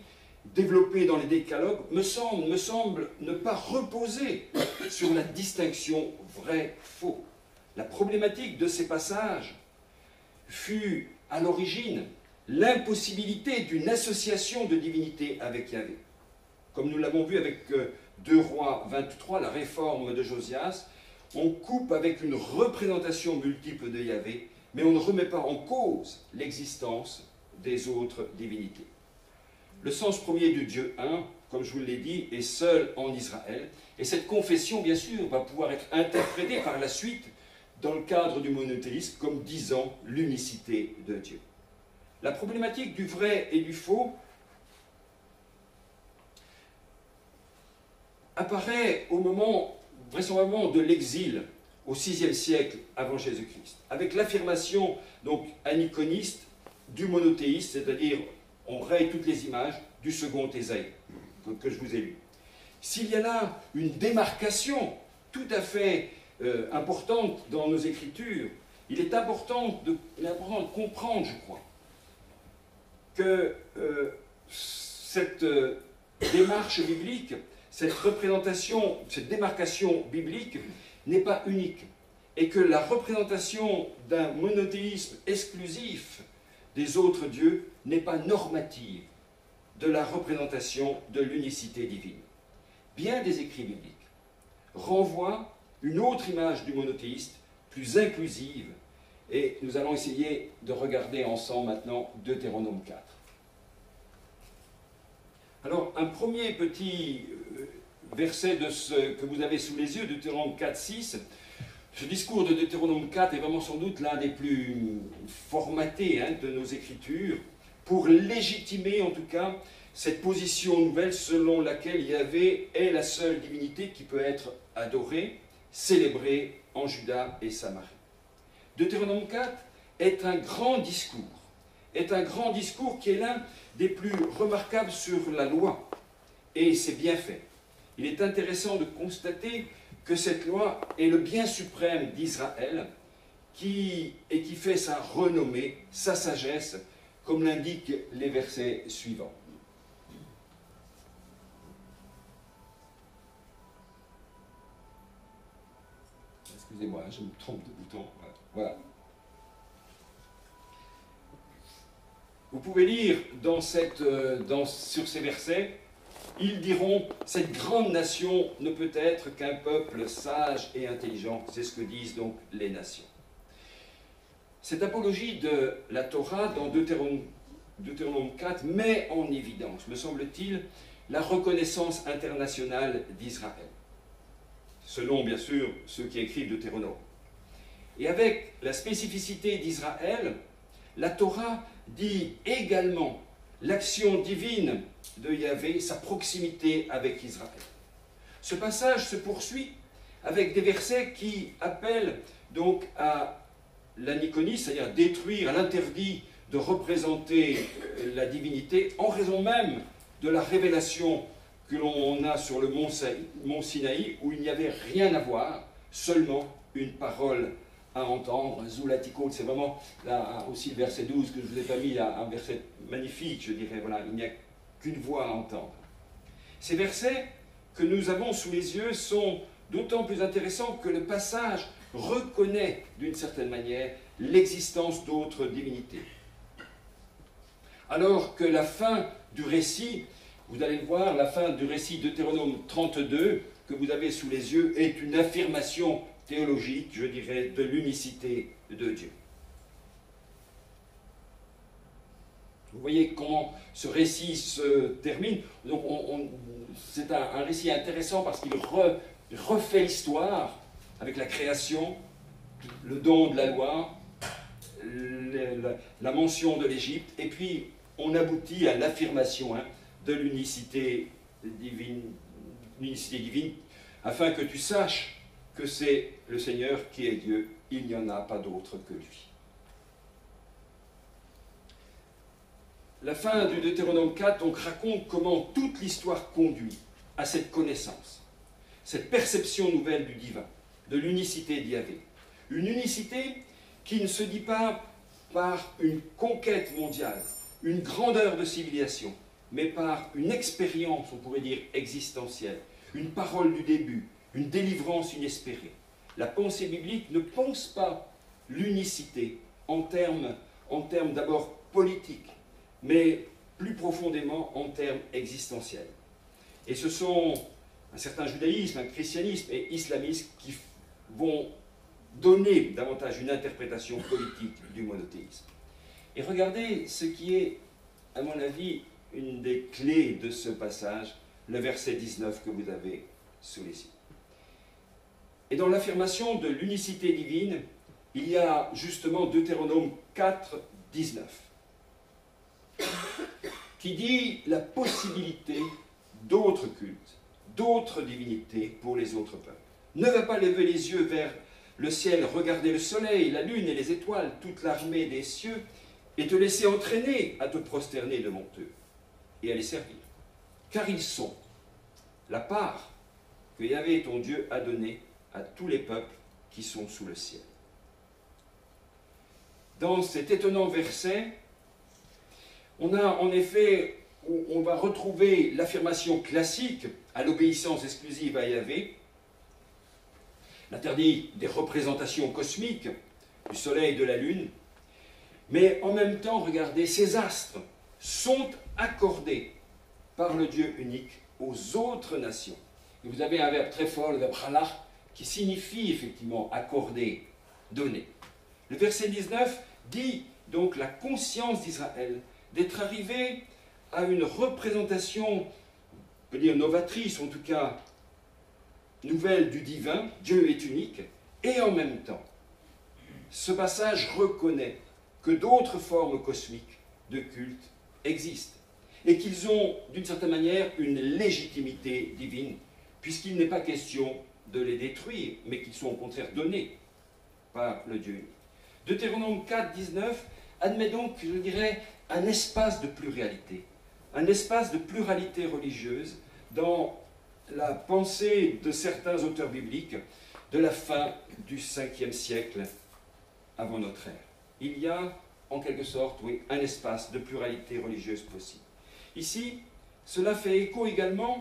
développé dans les décalogues me semble, me semble ne pas reposer sur la distinction vrai-faux. La problématique de ces passages fut à l'origine l'impossibilité d'une association de divinité avec Yahvé. Comme nous l'avons vu avec deux Rois vingt-trois, la réforme de Josias, on coupe avec une représentation multiple de Yahvé, mais on ne remet pas en cause l'existence des autres divinités. Le sens premier du Dieu un, comme je vous l'ai dit, est seul en Israël, et cette confession, bien sûr, va pouvoir être interprétée par la suite dans le cadre du monothéisme comme disant l'unicité de Dieu. La problématique du vrai et du faux apparaît au moment, vraisemblablement, de l'exil au sixième siècle avant Jésus-Christ, avec l'affirmation donc aniconiste du monothéisme, c'est-à-dire on raye toutes les images du second Ésaïe que, que je vous ai lu. S'il y a là une démarcation tout à fait euh, importante dans nos Écritures, il est important de, il est important de comprendre, je crois, que euh, cette euh, démarche biblique, cette représentation, cette démarcation biblique n'est pas unique, et que la représentation d'un monothéisme exclusif des autres dieux n'est pas normative de la représentation de l'unicité divine. Bien des écrits bibliques renvoient une autre image du monothéiste, plus inclusive, et nous allons essayer de regarder ensemble maintenant Deutéronome quatre. Alors, un premier petit verset de ce que vous avez sous les yeux, Deutéronome quatre, six. Ce discours de Deutéronome quatre est vraiment sans doute l'un des plus formatés hein, de nos Écritures, pour légitimer en tout cas cette position nouvelle selon laquelle Yahvé est la seule divinité qui peut être adorée, célébrée en Juda et Samarie. Deutéronome quatre est un grand discours, est un grand discours qui est l'un des plus remarquables sur la loi, et c'est bien fait. Il est intéressant de constater que cette loi est le bien suprême d'Israël qui, et qui fait sa renommée, sa sagesse, comme l'indiquent les versets suivants. Excusez-moi, je me trompe de bouton. Voilà. Vous pouvez lire dans cette, dans, sur ces versets, ils diront, cette grande nation ne peut être qu'un peuple sage et intelligent. C'est ce que disent donc les nations. Cette apologie de la Torah dans Deutéronome, Deutéronome quatre met en évidence, me semble-t-il, la reconnaissance internationale d'Israël, selon bien sûr ceux qui écrivent Deutéronome. Et avec la spécificité d'Israël, la Torah dit également l'action divine de Yahvé, sa proximité avec Israël. Ce passage se poursuit avec des versets qui appellent donc à l'aniconie, c'est-à-dire détruire, à l'interdit de représenter la divinité en raison même de la révélation que l'on a sur le mont, mont Sinaï, où il n'y avait rien à voir, seulement une parole à entendre. Zoulatiko, c'est vraiment là aussi le verset douze que je ne vous ai pas mis, là, un verset magnifique, je dirais, voilà, il n'y a qu'une voix à entendre. Ces versets que nous avons sous les yeux sont d'autant plus intéressants que le passage reconnaît d'une certaine manière l'existence d'autres divinités. Alors que la fin du récit, vous allez le voir, la fin du récit de Deutéronome trente-deux, que vous avez sous les yeux, est une affirmation théologique, je dirais, de l'unicité de Dieu. Vous voyez comment ce récit se termine. Donc, c'est un, un récit intéressant parce qu'il re, refait l'histoire avec la création, le don de la loi, le, la, la mention de l'Égypte, et puis on aboutit à l'affirmation hein, de l'unicité divine, l'unicité divine, afin que tu saches que c'est le Seigneur qui est Dieu, il n'y en a pas d'autre que lui. La fin du Deutéronome quatre donc, raconte comment toute l'histoire conduit à cette connaissance, cette perception nouvelle du divin, de l'unicité d'Yahvé. Une unicité qui ne se dit pas par une conquête mondiale, une grandeur de civilisation, mais par une expérience, on pourrait dire, existentielle, une parole du début, une délivrance inespérée. La pensée biblique ne pense pas l'unicité en termes, en termes d'abord politiques, mais plus profondément en termes existentiels. Et ce sont un certain judaïsme, un christianisme et islamisme qui vont donner davantage une interprétation politique du monothéisme. Et regardez ce qui est, à mon avis, une des clés de ce passage, le verset dix-neuf que vous avez sous les yeux. Et dans l'affirmation de l'unicité divine, il y a justement Deutéronome quatre, dix-neuf, qui dit la possibilité d'autres cultes, d'autres divinités pour les autres peuples. Ne va pas lever les yeux vers le ciel, regarder le soleil, la lune et les étoiles, toute l'armée des cieux, et te laisser entraîner à te prosterner devant eux et à les servir. Car ils sont la part que Yahvé ton Dieu a donnée à tous les peuples qui sont sous le ciel. Dans cet étonnant verset, on a en effet, on va retrouver l'affirmation classique à l'obéissance exclusive à Yahvé, l'interdit des représentations cosmiques du soleil et de la lune, mais en même temps, regardez, ces astres sont accordés par le Dieu unique aux autres nations. Et vous avez un verbe très fort, le verbe halach, qui signifie effectivement accorder, donner. Le verset dix-neuf dit donc la conscience d'Israël d'être arrivé à une représentation, on peut dire novatrice, en tout cas nouvelle du divin, Dieu est unique, et en même temps, ce passage reconnaît que d'autres formes cosmiques de culte existent, et qu'ils ont, d'une certaine manière, une légitimité divine, puisqu'il n'est pas question de les détruire, mais qu'ils sont au contraire donnés par le Dieu unique. Deutéronome quatre, dix-neuf admet donc, je dirais, un espace de pluralité, un espace de pluralité religieuse dans la pensée de certains auteurs bibliques de la fin du cinquième siècle avant notre ère. Il y a, en quelque sorte, oui, un espace de pluralité religieuse possible. Ici, cela fait écho également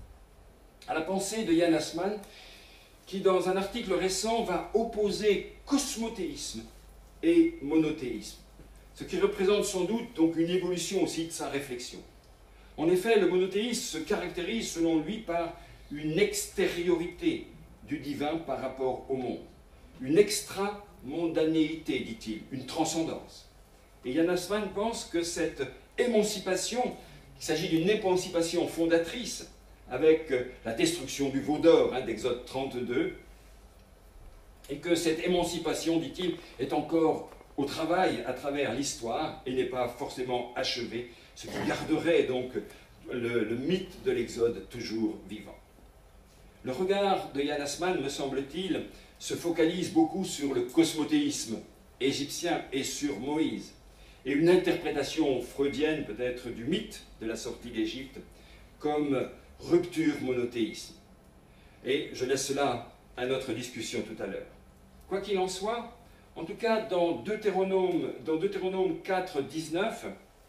à la pensée de Yann Assmann, qui, dans un article récent, va opposer cosmothéisme et monothéisme, ce qui représente sans doute donc une évolution aussi de sa réflexion. En effet, le monothéisme se caractérise, selon lui, par une extériorité du divin par rapport au monde, une extra-mondanéité, dit-il, une transcendance. Et Yann Assmann pense que cette émancipation, il s'agit d'une émancipation fondatrice, avec la destruction du veau d'or hein, d'Exode trente-deux, et que cette émancipation, dit-il, est encore au travail à travers l'histoire et n'est pas forcément achevée, ce qui garderait donc le, le mythe de l'Exode toujours vivant. Le regard de Yann Assmann, me semble-t-il, se focalise beaucoup sur le cosmothéisme égyptien et sur Moïse, et une interprétation freudienne peut-être du mythe de la sortie d'Égypte comme rupture monothéisme. Et je laisse cela à notre discussion tout à l'heure. Quoi qu'il en soit, en tout cas dans Deutéronome, dans Deutéronome quatre, dix-neuf,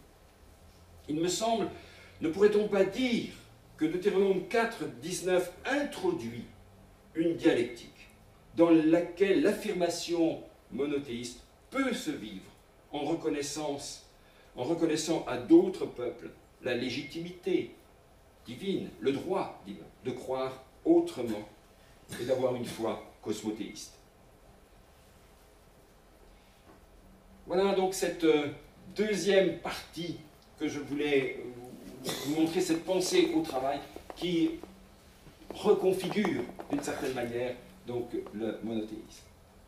il me semble, ne pourrait-on pas dire que Deutéronome quatre, dix-neuf introduit une dialectique dans laquelle l'affirmation monothéiste peut se vivre en reconnaissance, en reconnaissant à d'autres peuples la légitimité divine, le droit divin, de croire autrement et d'avoir une foi cosmothéiste. Voilà donc cette deuxième partie que je voulais vous montrer, cette pensée au travail qui reconfigure d'une certaine manière donc le monothéisme.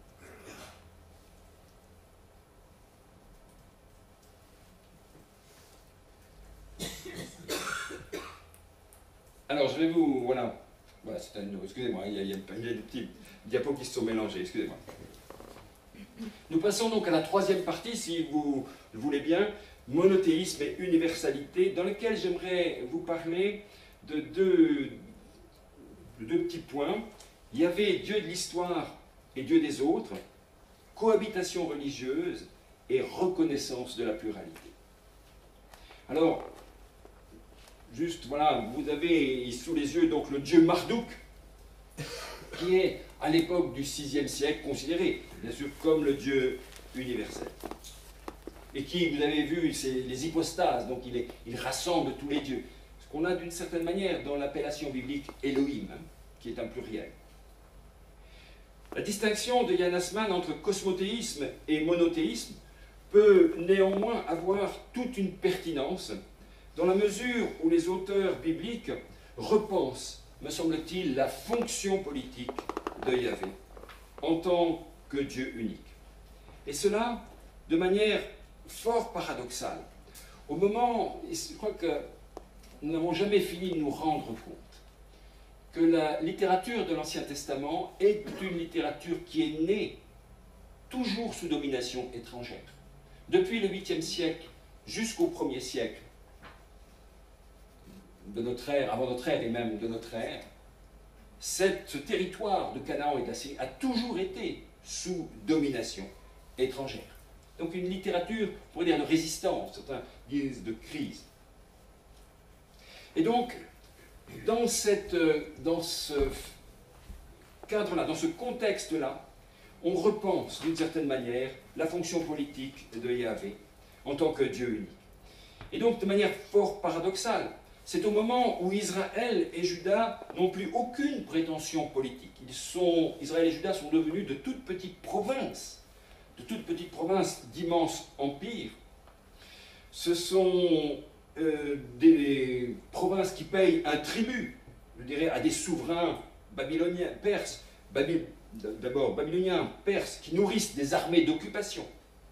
Alors, je vais vous... Voilà. Voilà, c'est un... Excusez-moi, il y a, il y a des petits diapos qui se sont mélangés. Excusez-moi. Nous passons donc à la troisième partie, si vous le voulez bien, monothéisme et universalité, dans lequel j'aimerais vous parler de deux, de deux petits points. Il y avait Dieu de l'histoire et Dieu des autres, cohabitation religieuse et reconnaissance de la pluralité. Alors, juste, voilà, vous avez sous les yeux donc le dieu Marduk, qui est à l'époque du sixième siècle considéré, bien sûr, comme le dieu universel. Et qui, vous avez vu, c'est les hypostases, donc il, est, il rassemble tous les dieux. Ce qu'on a d'une certaine manière dans l'appellation biblique Elohim, hein, qui est un pluriel. La distinction de Jan Assmann entre cosmothéisme et monothéisme peut néanmoins avoir toute une pertinence dans la mesure où les auteurs bibliques repensent, me semble-t-il, la fonction politique de Yahvé en tant que Dieu unique. Et cela de manière fort paradoxale. Au moment, je crois que nous n'avons jamais fini de nous rendre compte que la littérature de l'Ancien Testament est une littérature qui est née toujours sous domination étrangère. Depuis le huitième siècle jusqu'au premier siècle de notre ère, avant notre ère et même de notre ère, cette, ce territoire de Canaan et de la Syrie a toujours été sous domination étrangère. Donc une littérature, on pourrait dire, de résistance, certains disent de crise. Et donc, dans, cette, dans ce cadre-là, dans ce contexte-là, on repense d'une certaine manière la fonction politique de Yahvé en tant que Dieu unique. Et donc, de manière fort paradoxale, c'est au moment où Israël et Juda n'ont plus aucune prétention politique. Ils sont, Israël et Juda sont devenus de toutes petites provinces, de toutes petites provinces d'immenses empires. Ce sont euh, des provinces qui payent un tribut, je dirais, à des souverains babyloniens, perses, Baby, d'abord babyloniens, perses, qui nourrissent des armées d'occupation.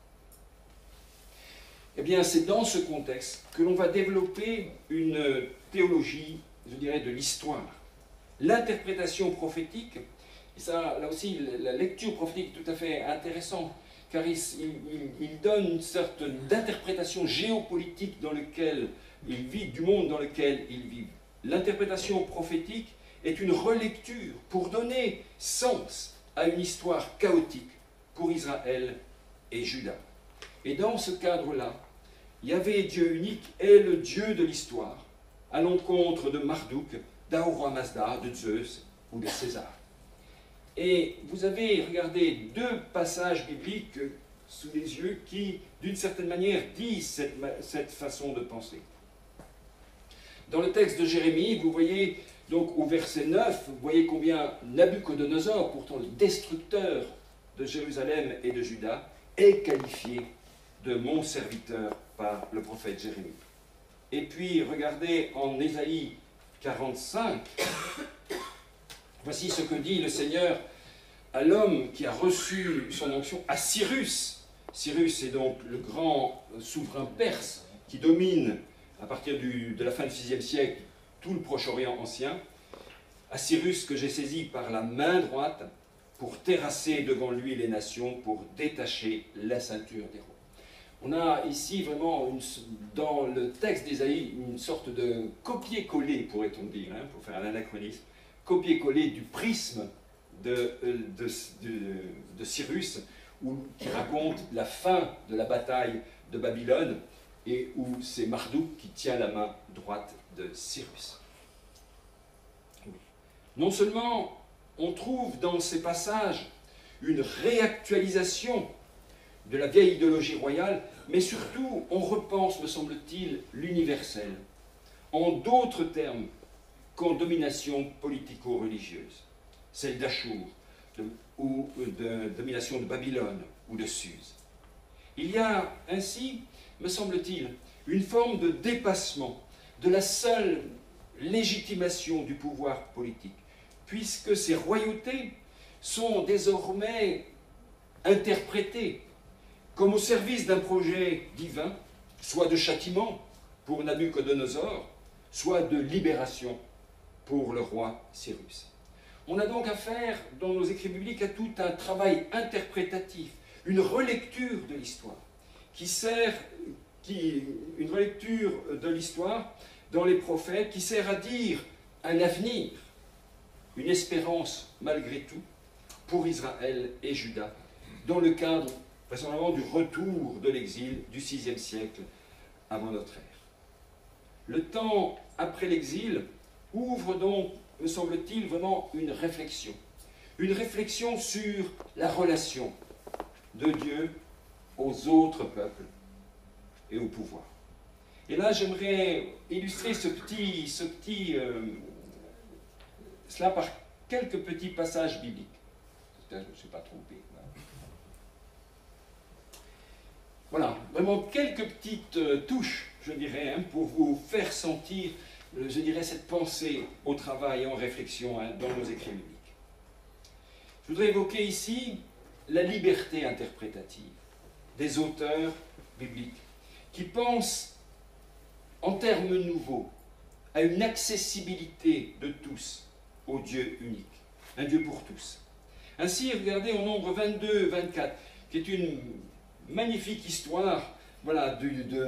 Eh bien, c'est dans ce contexte que l'on va développer une théologie, je dirais, de l'histoire. L'interprétation prophétique, et ça, là aussi, la lecture prophétique est tout à fait intéressante, car il, il, il donne une sorte d'interprétation géopolitique dans lequel ils vivent, du monde dans lequel ils vivent. L'interprétation prophétique est une relecture pour donner sens à une histoire chaotique pour Israël et Juda. Et dans ce cadre-là, Yahvé, Dieu unique, est le Dieu de l'histoire, à l'encontre de Marduk, d'Ahura Mazda, de Zeus ou de César. Et vous avez, regardez, deux passages bibliques sous les yeux qui, d'une certaine manière, disent cette, cette façon de penser. Dans le texte de Jérémie, vous voyez, donc au verset neuf, vous voyez combien Nabuchodonosor, pourtant le destructeur de Jérusalem et de Juda, est qualifié de mon serviteur par le prophète Jérémie. Et puis, regardez en Ésaïe quarante-cinq, voici ce que dit le Seigneur à l'homme qui a reçu son onction, à Cyrus. Cyrus est donc le grand souverain perse qui domine, à partir du, de la fin du sixième siècle, tout le Proche-Orient ancien. À Cyrus que j'ai saisi par la main droite pour terrasser devant lui les nations, pour détacher la ceinture des rois. On a ici vraiment, une, dans le texte d'Ésaïe, une sorte de copier-coller, pourrait-on dire, hein, pour faire un anachronisme, copier-coller du prisme de, de, de, de Cyrus, où, qui raconte la fin de la bataille de Babylone, et où c'est Marduk qui tient la main droite de Cyrus. Non seulement on trouve dans ces passages une réactualisation de la vieille idéologie royale, mais surtout on repense, me semble-t-il, l'universel, en d'autres termes qu'en domination politico-religieuse, celle d'Achour, ou de domination de Babylone ou de Suse. Il y a ainsi, me semble-t-il, une forme de dépassement de la seule légitimation du pouvoir politique, puisque ces royautés sont désormais interprétées comme au service d'un projet divin, soit de châtiment pour Nabuchodonosor, soit de libération pour le roi Cyrus. On a donc affaire, dans nos écrits bibliques, à tout un travail interprétatif, une relecture de l'histoire, qui sert, qui, une relecture de l'histoire dans les prophètes, qui sert à dire un avenir, une espérance malgré tout, pour Israël et Juda, dans le cadre vraisemblablement du retour de l'exil du sixième siècle avant notre ère. le temps après l'exil ouvre donc, me semble-t-il, vraiment une réflexion. Une réflexion sur la relation de Dieu aux autres peuples et au pouvoir. Et là, j'aimerais illustrer ce petit, ce petit, euh, cela par quelques petits passages bibliques. Je ne me suis pas trompé. Voilà, vraiment quelques petites euh, touches, je dirais, hein, pour vous faire sentir, euh, je dirais, cette pensée au travail et en réflexion hein, dans nos écrits bibliques. Je voudrais évoquer ici la liberté interprétative des auteurs bibliques qui pensent en termes nouveaux à une accessibilité de tous au Dieu unique, un Dieu pour tous. Ainsi, regardez au nombre vingt-deux vingt-quatre, qui est une magnifique histoire voilà, du, de,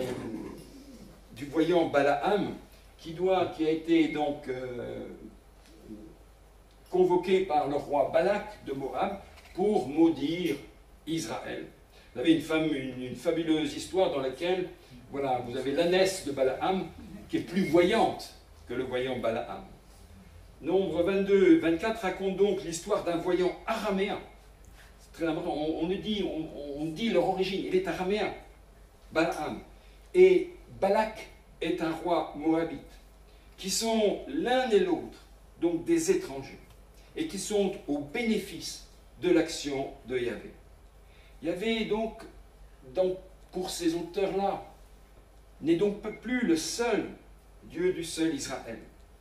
du voyant Balaam, qui, doit, qui a été donc euh, convoqué par le roi Balak de Moab pour maudire Israël. Vous avez une, femme, une, une fabuleuse histoire dans laquelle voilà, vous avez l'ânesse de Balaam qui est plus voyante que le voyant Balaam. Nombre vingt-deux vingt-quatre raconte donc l'histoire d'un voyant araméen. C'est très important. On, on, dit, on, on dit leur origine. Il est araméen, Balaam. Et Balak est un roi moabite, qui sont l'un et l'autre, donc des étrangers, et qui sont au bénéfice de l'action de Yahvé. Yahvé, donc, donc pour ces auteurs-là, n'est donc plus le seul Dieu du seul Israël.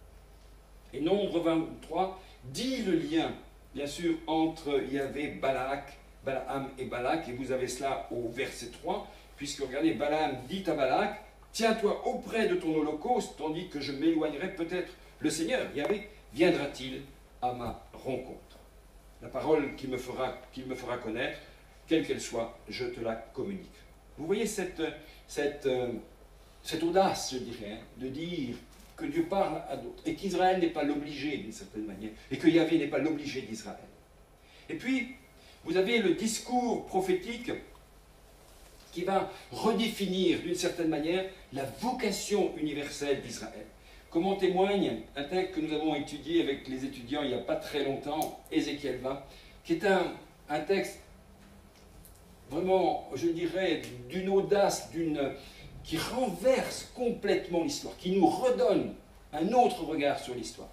Et Nombre vingt-trois dit le lien, bien sûr, entre Yahvé, Balak, Balaam et Balak, et vous avez cela au verset trois, puisque regardez, Balaam dit à Balak, tiens-toi auprès de ton holocauste, tandis que je m'éloignerai peut-être le Seigneur, Yahvé, viendra-t-il à ma rencontre. La parole qu'il me fera, qu'il me fera connaître, quelle qu'elle soit, je te la communique. Vous voyez cette, cette, euh, cette audace, je dirais, hein, de dire que Dieu parle à d'autres, et qu'Israël n'est pas l'obligé d'une certaine manière, et que Yahvé n'est pas l'obligé d'Israël. Et puis, vous avez le discours prophétique qui va redéfinir d'une certaine manière la vocation universelle d'Israël. Comme en témoigne un texte que nous avons étudié avec les étudiants il n'y a pas très longtemps, Ézéchiel vingt, qui est un, un texte vraiment, je dirais, d'une audace, d'une, qui renverse complètement l'histoire, qui nous redonne un autre regard sur l'histoire.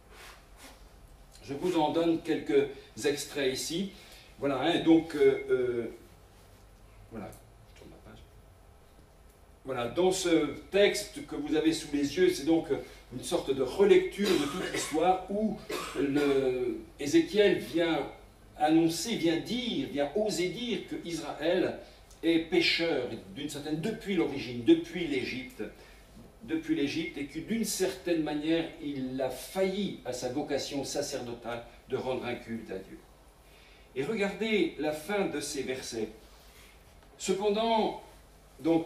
Je vous en donne quelques extraits ici. Voilà, hein, donc, euh, euh, voilà, je tourne la page. Voilà, dans ce texte que vous avez sous les yeux, c'est donc une sorte de relecture de toute l'histoire où le, Ézéchiel vient annoncer, vient dire, vient oser dire que Israël est pécheur d'une certaine depuis l'origine, depuis l'Égypte, depuis l'Égypte, et que d'une certaine manière il a failli à sa vocation sacerdotale de rendre un culte à Dieu. Et regardez la fin de ces versets. Cependant, donc,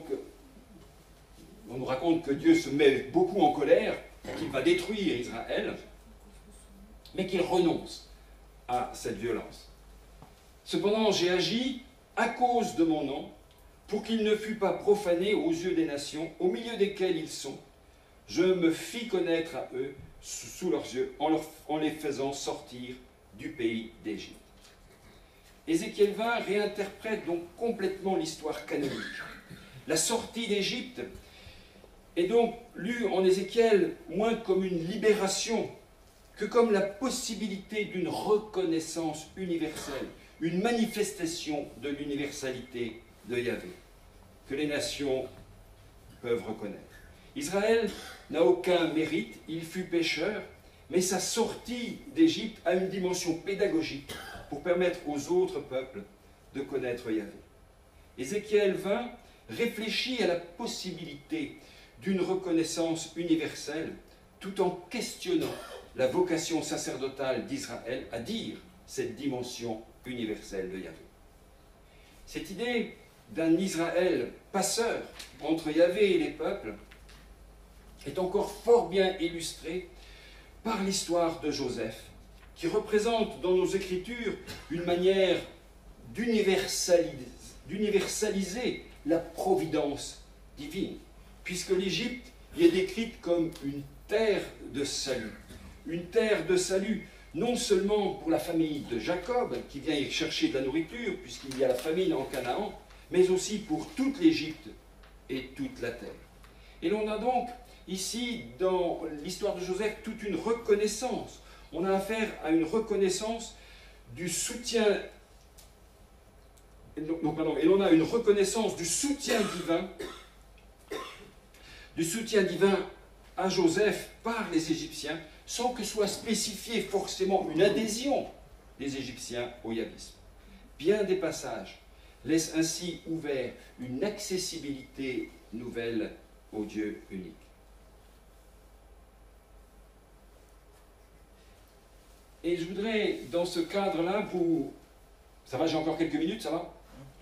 on nous raconte que Dieu se met beaucoup en colère, qu'il va détruire Israël, mais qu'il renonce à cette violence. Cependant, j'ai agi à cause de mon nom, pour qu'il ne fût pas profané aux yeux des nations, au milieu desquelles ils sont. Je me fis connaître à eux, sous leurs yeux, en, leur, en les faisant sortir du pays d'Égypte. Ézéchiel vingt réinterprète donc complètement l'histoire canonique. La sortie d'Égypte est donc lue en Ézéchiel moins comme une libération que comme la possibilité d'une reconnaissance universelle, une manifestation de l'universalité de Yahvé, que les nations peuvent reconnaître. Israël n'a aucun mérite, il fut pécheur, mais sa sortie d'Égypte a une dimension pédagogique pour permettre aux autres peuples de connaître Yahvé. Ézéchiel vingt réfléchit à la possibilité d'une reconnaissance universelle tout en questionnant la vocation sacerdotale d'Israël à dire cette dimension universelle de Yahvé. Cette idée d'un Israël passeur entre Yahvé et les peuples est encore fort bien illustrée par l'histoire de Joseph, qui représente dans nos Écritures une manière d'universaliser, d'universaliser la providence divine, puisque l'Égypte y est décrite comme une terre de salut. Une terre de salut, non seulement pour la famille de Jacob, qui vient y chercher de la nourriture, puisqu'il y a la famine en Canaan, mais aussi pour toute l'Égypte et toute la terre. Et l'on a donc ici, dans l'histoire de Joseph, toute une reconnaissance. On a affaire à une reconnaissance du soutien, non, pardon, et l'on a une reconnaissance du soutien divin, du soutien divin à Joseph par les Égyptiens, sans que soit spécifiée forcément une adhésion des Égyptiens au yavisme. Bien des passages laissent ainsi ouvert une accessibilité nouvelle au Dieu unique. Et je voudrais, dans ce cadre-là, vous... Ça va, j'ai encore quelques minutes, ça va?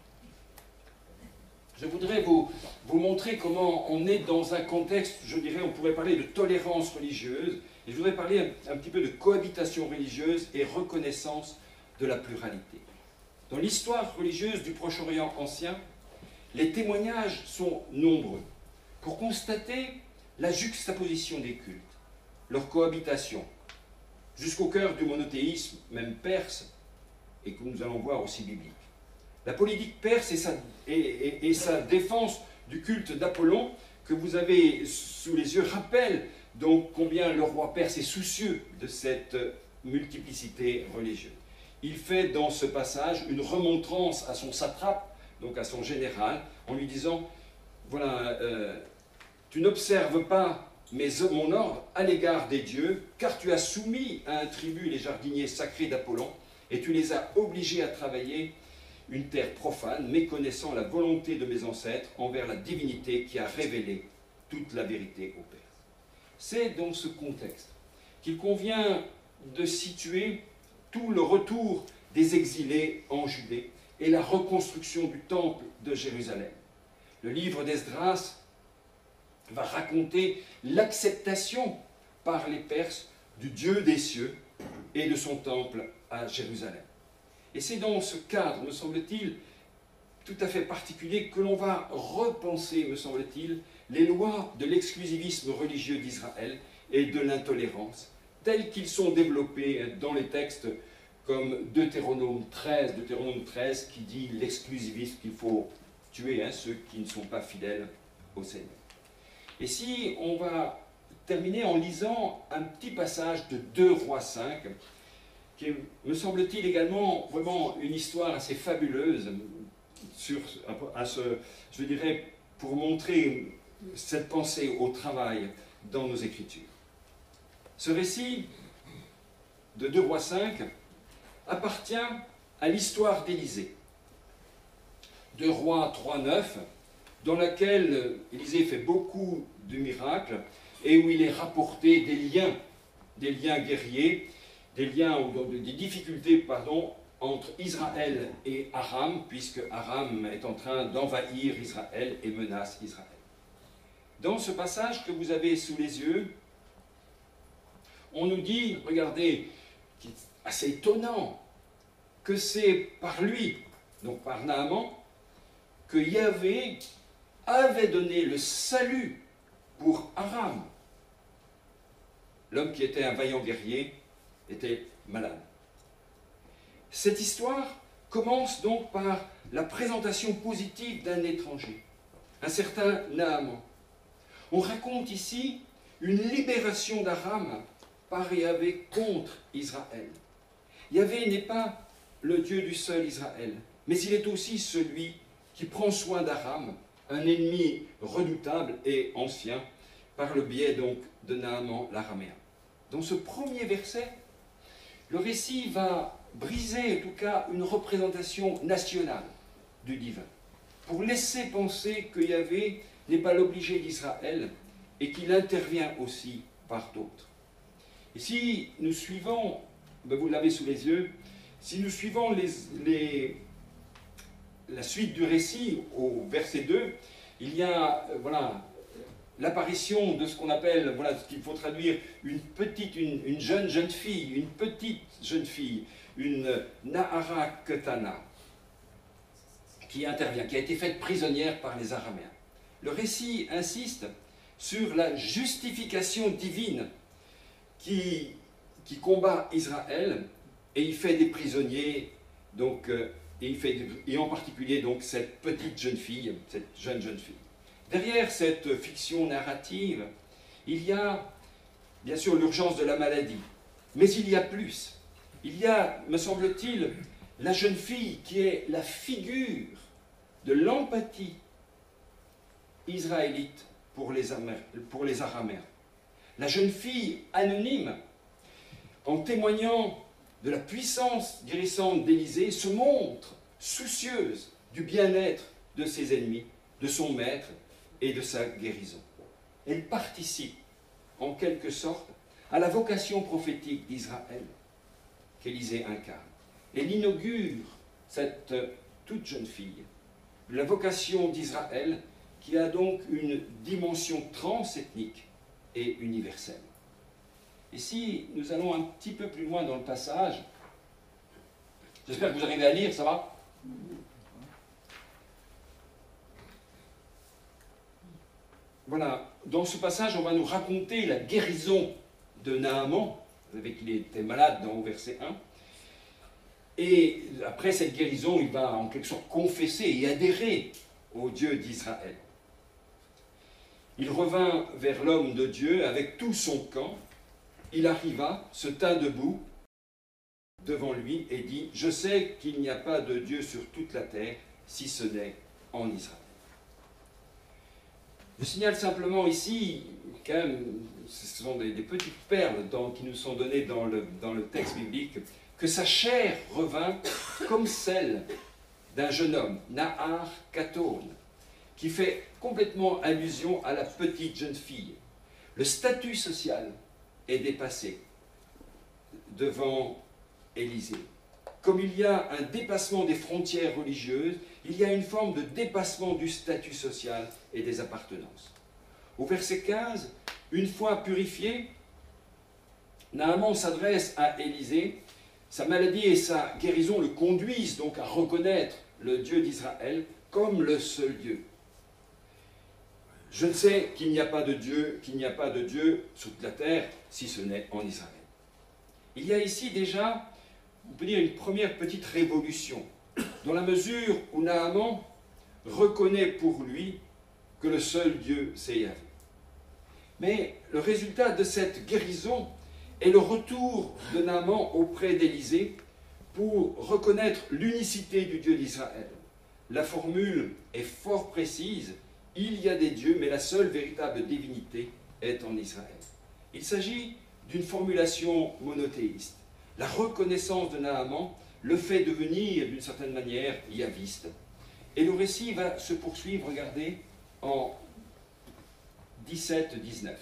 Je voudrais vous, vous montrer comment on est dans un contexte, je dirais, on pourrait parler de tolérance religieuse, et je voudrais parler un, un petit peu de cohabitation religieuse et reconnaissance de la pluralité. Dans l'histoire religieuse du Proche-Orient ancien, les témoignages sont nombreux pour constater la juxtaposition des cultes, leur cohabitation, jusqu'au cœur du monothéisme, même perse, et que nous allons voir aussi biblique. La politique perse et sa, et, et, et sa défense du culte d'Apollon, que vous avez sous les yeux, rappellent donc combien le roi perse est soucieux de cette multiplicité religieuse. Il fait dans ce passage une remontrance à son satrape, donc à son général, en lui disant, voilà, euh, tu n'observes pas mais mon ordre à l'égard des dieux, car tu as soumis à un tribut les jardiniers sacrés d'Apollon, et tu les as obligés à travailler une terre profane, méconnaissant la volonté de mes ancêtres envers la divinité qui a révélé toute la vérité aux Perses. C'est dans ce contexte qu'il convient de situer tout le retour des exilés en Judée et la reconstruction du temple de Jérusalem. Le livre d'Esdras va raconter l'acceptation par les Perses du Dieu des cieux et de son temple à Jérusalem. Et c'est dans ce cadre, me semble-t-il, tout à fait particulier que l'on va repenser, me semble-t-il, les lois de l'exclusivisme religieux d'Israël et de l'intolérance, tels qu'ils sont développés dans les textes comme Deutéronome treize, Deutéronome treize qui dit l'exclusivisme, qu'il faut tuer hein, ceux qui ne sont pas fidèles au Seigneur. Et si on va terminer en lisant un petit passage de deux Rois cinq, qui est, me semble-t-il, également vraiment une histoire assez fabuleuse, sur, à ce, je dirais, pour montrer cette pensée au travail dans nos Écritures. Ce récit de deux Rois cinq appartient à l'histoire d'Élisée. deux Rois trois neuf, dans laquelle Élisée fait beaucoup de miracles et où il est rapporté des liens, des liens guerriers, des liens, ou des difficultés, pardon, entre Israël et Aram, puisque Aram est en train d'envahir Israël et menace Israël. Dans ce passage que vous avez sous les yeux, on nous dit, regardez, qui est assez étonnant, que c'est par lui, donc par Naaman, que Yahvé avait donné le salut pour Aram. L'homme qui était un vaillant guerrier était malade. Cette histoire commence donc par la présentation positive d'un étranger, un certain Naaman. On raconte ici une libération d'Aram par Yahvé contre Israël. Yahvé n'est pas le Dieu du seul Israël, mais il est aussi celui qui prend soin d'Aram, un ennemi redoutable et ancien, par le biais donc de Naaman l'araméen. Dans ce premier verset, le récit va briser en tout cas une représentation nationale du divin, pour laisser penser que Yahvé n'est pas l'obligé d'Israël et qu'il intervient aussi par d'autres. Et si nous suivons, ben vous l'avez sous les yeux, si nous suivons les, les, la suite du récit au verset deux, il y a euh, voilà, l'apparition de ce qu'on appelle, voilà ce qu'il faut traduire, une petite, une, une jeune jeune fille, une petite jeune fille, une Nahara Ketana, qui intervient, qui a été faite prisonnière par les Araméens. Le récit insiste sur la justification divine qui, qui combat Israël, et il fait des prisonniers, donc, euh, et, il fait, et en particulier donc, cette petite jeune fille, cette jeune jeune fille. Derrière cette fiction narrative, il y a bien sûr l'urgence de la maladie, mais il y a plus. Il y a, me semble-t-il, la jeune fille qui est la figure de l'empathie israélite pour les, pour les Araméens. La jeune fille anonyme, en témoignant de la puissance guérissante d'Élisée, se montre soucieuse du bien-être de ses ennemis, de son maître et de sa guérison. Elle participe, en quelque sorte, à la vocation prophétique d'Israël qu'Élisée incarne. Elle inaugure cette toute jeune fille, la vocation d'Israël qui a donc une dimension transethnique et universelle. Et si nous allons un petit peu plus loin dans le passage, j'espère que vous arrivez à lire, ça va? Voilà, dans ce passage, on va nous raconter la guérison de Naaman. Vous savez qu'il était malade dans le verset un. Et après cette guérison, il va en quelque sorte confesser et adhérer au Dieu d'Israël. Il revint vers l'homme de Dieu avec tout son camp. Il arriva, se tint debout devant lui et dit « Je sais qu'il n'y a pas de Dieu sur toute la terre, si ce n'est en Israël. » Je signale simplement ici, quand même, ce sont des, des petites perles dans, qui nous sont données dans le, dans le texte biblique, que sa chair revint comme celle d'un jeune homme, Nahar Katone, qui fait complètement allusion à la petite jeune fille. Le statut social est dépassé devant Élisée. Comme il y a un dépassement des frontières religieuses, il y a une forme de dépassement du statut social et des appartenances. Au verset quinze, une fois purifié, Naaman s'adresse à Élisée. Sa maladie et sa guérison le conduisent donc à reconnaître le Dieu d'Israël comme le seul Dieu. Je ne sais qu'il n'y a pas de Dieu, qu'il n'y a pas de Dieu sur toute la terre, si ce n'est en Israël. Il y a ici déjà, on peut dire, une première petite révolution, dans la mesure où Naaman reconnaît pour lui que le seul Dieu, c'est Yahvé. Mais le résultat de cette guérison est le retour de Naaman auprès d'Élisée pour reconnaître l'unicité du Dieu d'Israël. La formule est fort précise. Il y a des dieux, mais la seule véritable divinité est en Israël. Il s'agit d'une formulation monothéiste. La reconnaissance de Naaman le fait devenir, d'une certaine manière, yahviste. Et le récit va se poursuivre, regardez, en dix-sept dix-neuf.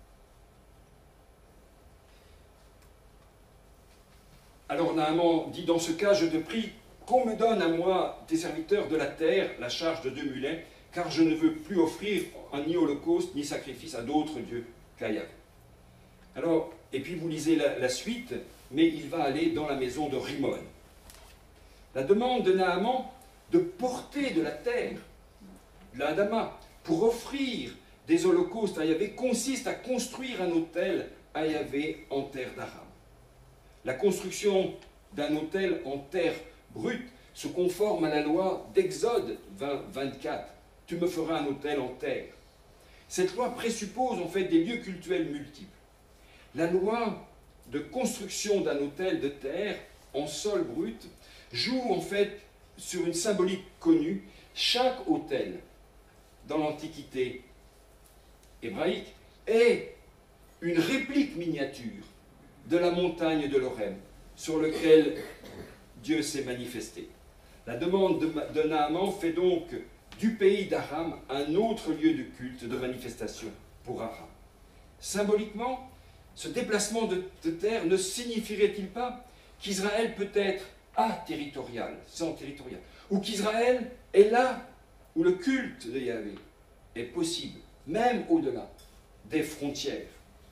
Alors Naaman dit, dans ce cas, je te prie qu'on me donne à moi, tes serviteurs de la terre, la charge de deux mulets, car je ne veux plus offrir ni holocauste ni sacrifice à d'autres dieux qu'à Yahvé. Alors, et puis vous lisez la, la suite, mais il va aller dans la maison de Rimon. La demande de Naaman de porter de la terre, de l'Adama, pour offrir des holocaustes à Yahvé, consiste à construire un autel à Yahvé en terre d'Aram. La construction d'un autel en terre brute se conforme à la loi d'Exode vingt vingt-quatre. Tu me feras un autel en terre. Cette loi présuppose en fait des lieux cultuels multiples. La loi de construction d'un autel de terre en sol brut joue en fait sur une symbolique connue. Chaque autel dans l'Antiquité hébraïque est une réplique miniature de la montagne de l'Horeb sur laquelle Dieu s'est manifesté. La demande de, de Naaman fait donc du pays d'Aram un autre lieu de culte, de manifestation pour Aram. Symboliquement, ce déplacement de, de terre ne signifierait-il pas qu'Israël peut être aterritorial, sans territorial, ou qu'Israël est là où le culte de Yahvé est possible, même au-delà des frontières?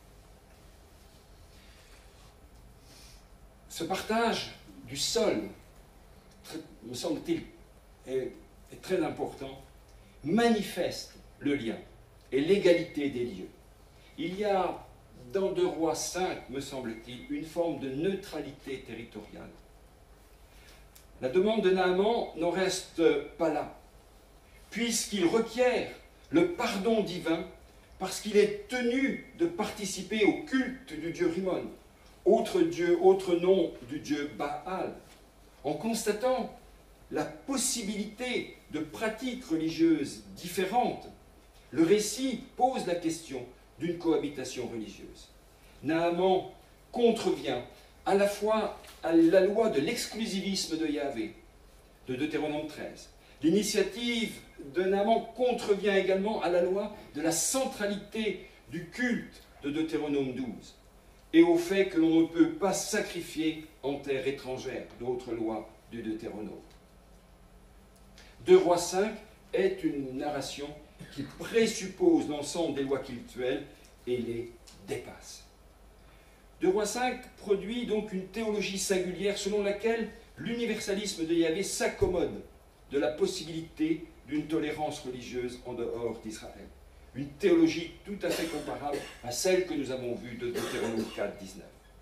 Ce partage du sol, très, me semble-t-il, est, est très important, manifeste le lien et l'égalité des lieux. Il y a dans deux Rois cinq, me semble-t-il, une forme de neutralité territoriale. La demande de Naaman n'en reste pas là, puisqu'il requiert le pardon divin parce qu'il est tenu de participer au culte du dieu Rimmon, autre dieu, autre nom du dieu Baal, en constatant la possibilité de pratiques religieuses différentes. Le récit pose la question d'une cohabitation religieuse. Naaman contrevient à la fois à la loi de l'exclusivisme de Yahvé, de Deutéronome treize. L'initiative de Naaman contrevient également à la loi de la centralité du culte de Deutéronome douze et au fait que l'on ne peut pas sacrifier en terre étrangère, d'autres lois du Deutéronome. deux Rois cinq est une narration qui présuppose l'ensemble des lois cultuelles et les dépasse. deux Rois cinq produit donc une théologie singulière selon laquelle l'universalisme de Yahvé s'accommode de la possibilité d'une tolérance religieuse en dehors d'Israël. Une théologie tout à fait comparable à celle que nous avons vue de Deutéronome quatre, dix-neuf.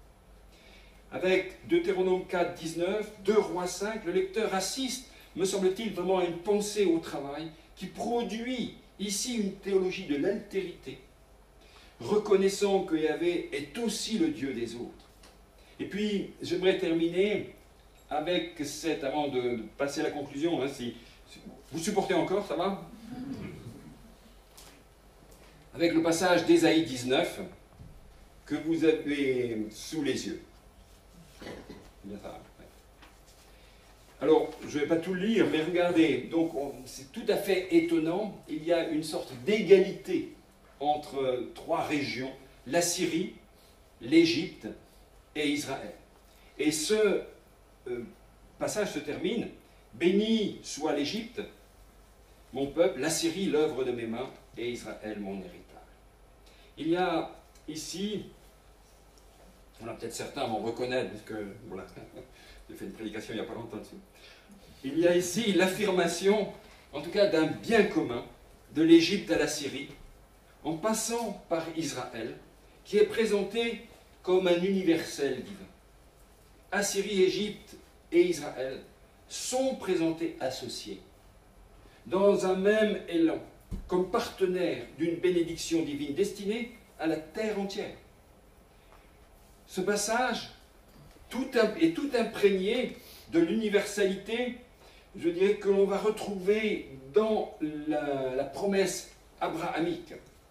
Avec Deutéronome quatre, dix-neuf, deux Rois cinq, le lecteur assiste, me semble-t-il, vraiment à une pensée au travail qui produit ici une théologie de l'altérité, reconnaissant que Yahvé est aussi le Dieu des autres. Et puis, j'aimerais terminer avec cette, avant de passer à la conclusion, hein, si, si vous supportez encore, ça va? Avec le passage d'Ésaïe dix-neuf que vous avez sous les yeux. Bien ça, ouais. Alors, je ne vais pas tout le lire, mais regardez, donc c'est tout à fait étonnant, il y a une sorte d'égalité entre trois régions, la Syrie, l'Égypte et Israël. Et ce euh, passage se termine, « Béni soit l'Égypte, mon peuple, la Syrie, l'œuvre de mes mains, et Israël, mon héritage. » Il y a ici, voilà, peut-être certains vont reconnaître, parce que, voilà, j'ai fait une prédication il n'y a pas longtemps dessus. Il y a ici l'affirmation, en tout cas d'un bien commun, de l'Égypte à la Syrie, en passant par Israël, qui est présenté comme un universel divin. Assyrie, Égypte et Israël sont présentés associés, dans un même élan, comme partenaires d'une bénédiction divine destinée à la terre entière. Ce passage tout est tout imprégné de l'universalité, je dirais, que l'on va retrouver dans la, la promesse abrahamique.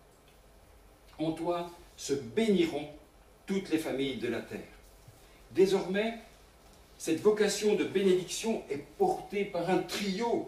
En toi se béniront toutes les familles de la terre. Désormais, cette vocation de bénédiction est portée par un trio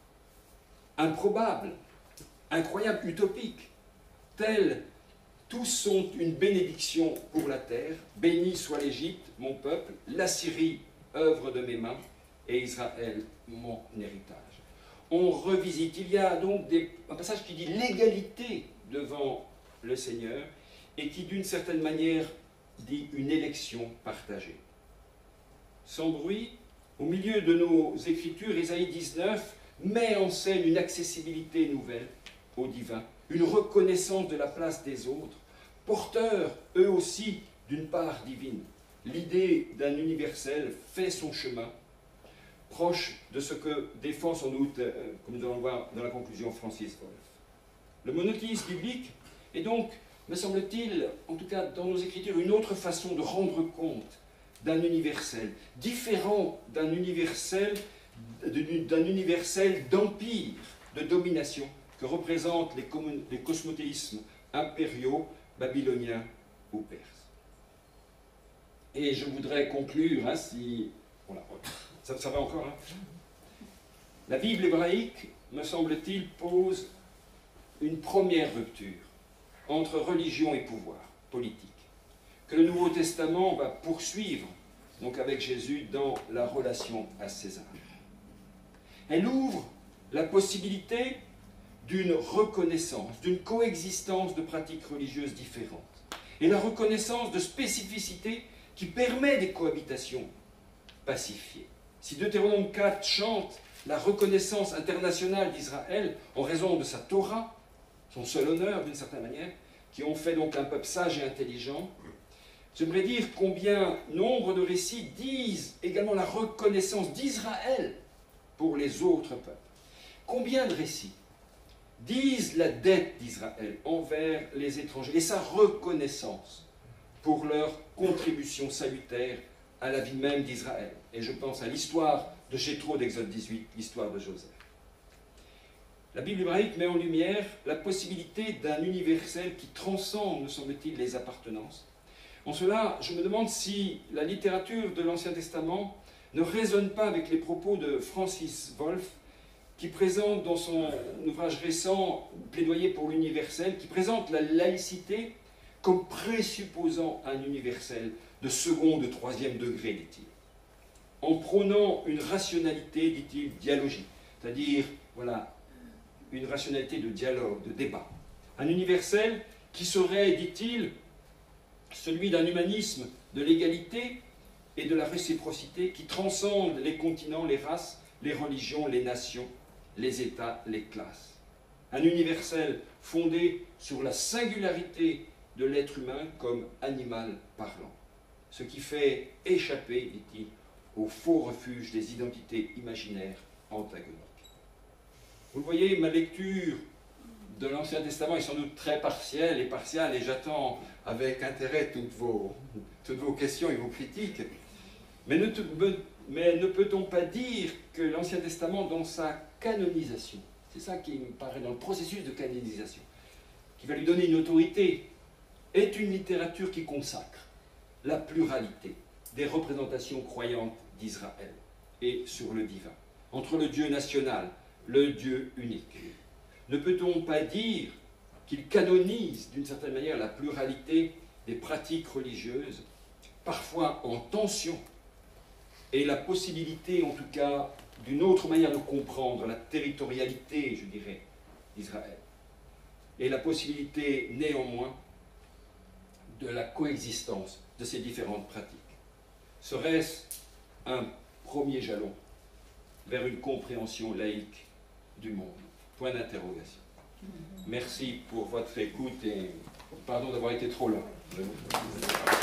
improbable, incroyable, utopique, tel tous sont une bénédiction pour la terre. Béni soit l'Égypte, mon peuple, la Syrie, œuvre de mes mains, et Israël, mon héritage. On revisite, il y a donc des, un passage qui dit l'égalité devant le Seigneur, et qui d'une certaine manière dit une élection partagée. Sans bruit, au milieu de nos écritures, Ésaïe dix-neuf met en scène une accessibilité nouvelle au divin, une reconnaissance de la place des autres, porteurs eux aussi d'une part divine. L'idée d'un universel fait son chemin, proche de ce que défend sans doute, euh, comme nous allons le voir dans la conclusion, Francis Wolff. Le monothéisme biblique est donc, me semble-t-il, en tout cas dans nos écritures, une autre façon de rendre compte d'un universel, différent d'un universel, d'un universel d'empire, de domination, que représentent les, les cosmothéismes impériaux, babyloniens ou perses. Et je voudrais conclure, hein, si... Voilà, ça, ça va encore, hein. La Bible hébraïque, me semble-t-il, pose une première rupture entre religion et pouvoir politique, que le Nouveau Testament va poursuivre, donc avec Jésus, dans la relation à César. Elle ouvre la possibilité d'une reconnaissance, d'une coexistence de pratiques religieuses différentes, et la reconnaissance de spécificités qui permet des cohabitations pacifiées. Si Deutéronome quatre chante la reconnaissance internationale d'Israël en raison de sa Torah, son seul honneur d'une certaine manière, qui ont fait donc un peuple sage et intelligent. J'aimerais dire combien nombre de récits disent également la reconnaissance d'Israël pour les autres peuples. Combien de récits disent la dette d'Israël envers les étrangers et sa reconnaissance pour leur contribution salutaire à la vie même d'Israël. Et je pense à l'histoire de Jéthro d'Exode dix-huit, l'histoire de Joseph. La Bible hébraïque met en lumière la possibilité d'un universel qui transcende, me semble-t-il, les appartenances. En cela, je me demande si la littérature de l'Ancien Testament ne résonne pas avec les propos de Francis Wolff, qui présente dans son ouvrage récent « Plaidoyer pour l'universel », qui présente la laïcité comme présupposant un universel de second, de troisième degré, dit-il. En prônant une rationalité, dit-il, dialogique, c'est-à-dire, voilà, une rationalité de dialogue, de débat. Un universel qui serait, dit-il, celui d'un humanisme de l'égalité et de la réciprocité qui transcende les continents, les races, les religions, les nations, les États, les classes. Un universel fondé sur la singularité de l'être humain comme animal parlant. Ce qui fait échapper, dit-il, au faux refuge des identités imaginaires antagoniques. Vous le voyez, ma lecture de l'Ancien Testament est sans doute très partielle et partiale, et j'attends avec intérêt toutes vos, toutes vos questions et vos critiques. Mais ne, te, mais ne peut-on pas dire que l'Ancien Testament, dans sa canonisation, c'est ça qui me paraît dans le processus de canonisation, qui va lui donner une autorité, est une littérature qui consacre la pluralité des représentations croyantes d'Israël et sur le divin, entre le Dieu national, le Dieu unique. Ne peut-on pas dire qu'il canonise d'une certaine manière la pluralité des pratiques religieuses, parfois en tension, et la possibilité en tout cas d'une autre manière de comprendre la territorialité, je dirais, d'Israël, et la possibilité néanmoins de la coexistence de ces différentes pratiques. Serait-ce un premier jalon vers une compréhension laïque du monde? Point d'interrogation. Merci pour votre écoute et pardon d'avoir été trop long.